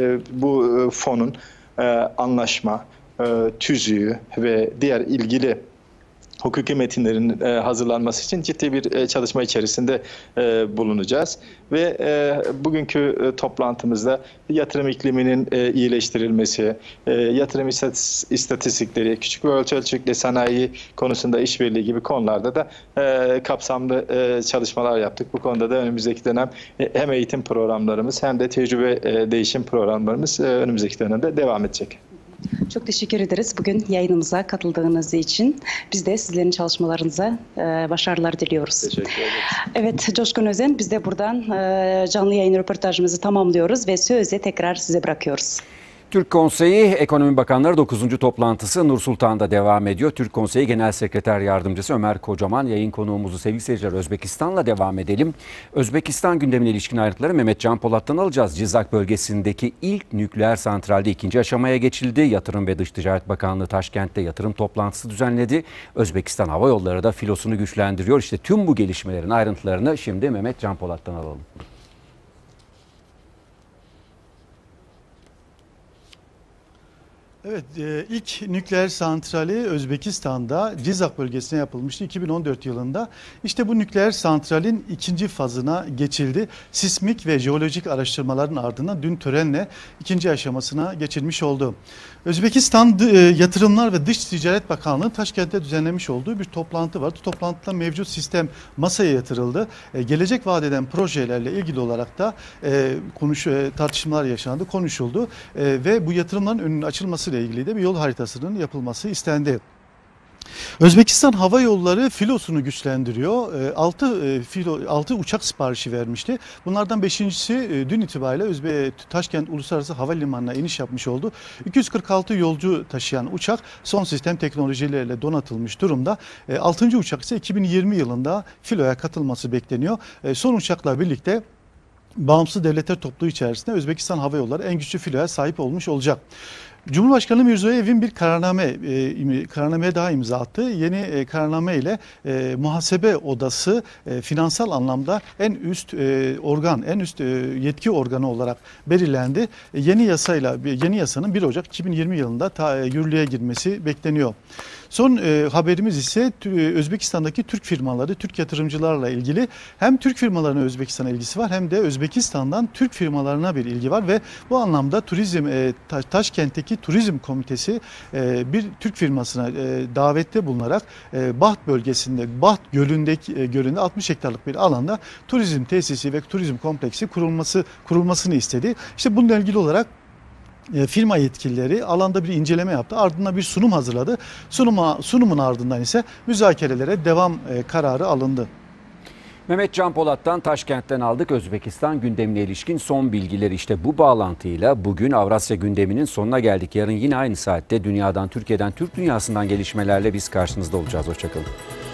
bu e, fonun e, anlaşma, e, tüzüğü ve diğer ilgili hukuki metinlerin e, hazırlanması için ciddi bir e, çalışma içerisinde e, bulunacağız. Ve e, bugünkü e, toplantımızda yatırım ikliminin e, iyileştirilmesi, e, yatırım istatistikleri, küçük ve orta ölçekli sanayi konusunda işbirliği gibi konularda da e, kapsamlı e, çalışmalar yaptık. Bu konuda da önümüzdeki dönem e, hem eğitim programlarımız hem de tecrübe e, değişim programlarımız e, önümüzdeki dönemde devam edecek. Çok teşekkür ederiz bugün yayınımıza katıldığınız için. Biz de sizlerin çalışmalarınıza e, başarılar diliyoruz. Teşekkür ederiz. Evet, Coşkun Özen, biz de buradan e, canlı yayın röportajımızı tamamlıyoruz ve sözü tekrar size bırakıyoruz. Türk Konseyi Ekonomi Bakanları dokuzuncu toplantısı Nur Sultan'da devam ediyor. Türk Konseyi Genel Sekreter Yardımcısı Ömer Kocaman, yayın konuğumuzu sevgili seyirciler Özbekistan'la devam edelim. Özbekistan gündemine ilişkin ayrıntıları Mehmet Can Polat'tan alacağız. Cizak bölgesindeki ilk nükleer santralde ikinci aşamaya geçildi. Yatırım ve Dış Ticaret Bakanlığı Taşkent'te yatırım toplantısı düzenledi. Özbekistan Hava Yolları da filosunu güçlendiriyor. İşte tüm bu gelişmelerin ayrıntılarını şimdi Mehmet Can Polat'tan alalım. Evet, e, ilk nükleer santrali Özbekistan'da Cizak bölgesine yapılmıştı iki bin on dört yılında. İşte bu nükleer santralin ikinci fazına geçildi. Sismik ve jeolojik araştırmaların ardından dün törenle ikinci aşamasına geçilmiş oldu. Özbekistan e, Yatırımlar ve Dış Ticaret Bakanlığı Taşkent'te düzenlemiş olduğu bir toplantı vardı. Toplantıda mevcut sistem masaya yatırıldı. E, gelecek vaat eden projelerle ilgili olarak da e, konuş, e, tartışmalar yaşandı, konuşuldu e, ve bu yatırımların önünün açılması ile ilgili de bir yol haritasının yapılması istendi. Özbekistan Hava Yolları filosunu güçlendiriyor. altı filo, altı uçak siparişi vermişti. Bunlardan beşincisi dün itibariyle Özbe Taşkent Uluslararası Havalimanı'na iniş yapmış oldu. iki yüz kırk altı yolcu taşıyan uçak son sistem teknolojileriyle donatılmış durumda. altıncı uçak ise iki bin yirmi yılında filoya katılması bekleniyor. Son uçakla birlikte bağımsız devletler topluluğu içerisinde Özbekistan Hava Yolları en güçlü filoya sahip olmuş olacak. Cumhurbaşkanı Mirziyoyev'in bir kararname, e, kararnameye daha imza attı. Yeni e, kararname ile e, muhasebe odası e, finansal anlamda en üst e, organ, en üst e, yetki organı olarak belirlendi. E, yeni yasayla, yeni yasanın bir Ocak iki bin yirmi yılında ta, e, yürürlüğe girmesi bekleniyor. Son e, haberimiz ise Özbekistan'daki Türk firmaları, Türk yatırımcılarla ilgili. Hem Türk firmalarına Özbekistan'a ilgisi var hem de Özbekistan'dan Türk firmalarına bir ilgi var ve bu anlamda turizm e, Taşkent'teki Turizm Komitesi e, bir Türk firmasına e, davette bulunarak e, Baht bölgesinde, Baht Gölü'ndeki e, gölünde altmış hektarlık bir alanda turizm tesisi ve turizm kompleksi kurulması kurulmasını istedi. İşte bununla ilgili olarak firma yetkilileri alanda bir inceleme yaptı. Ardından bir sunum hazırladı. Sunuma, sunumun ardından ise müzakerelere devam kararı alındı. Mehmet Can Polat'tan Taşkent'ten aldık Özbekistan gündemine ilişkin son bilgileri. İşte bu bağlantıyla bugün Avrasya gündeminin sonuna geldik. Yarın yine aynı saatte dünyadan, Türkiye'den, Türk dünyasından gelişmelerle biz karşınızda olacağız. Hoşçakalın.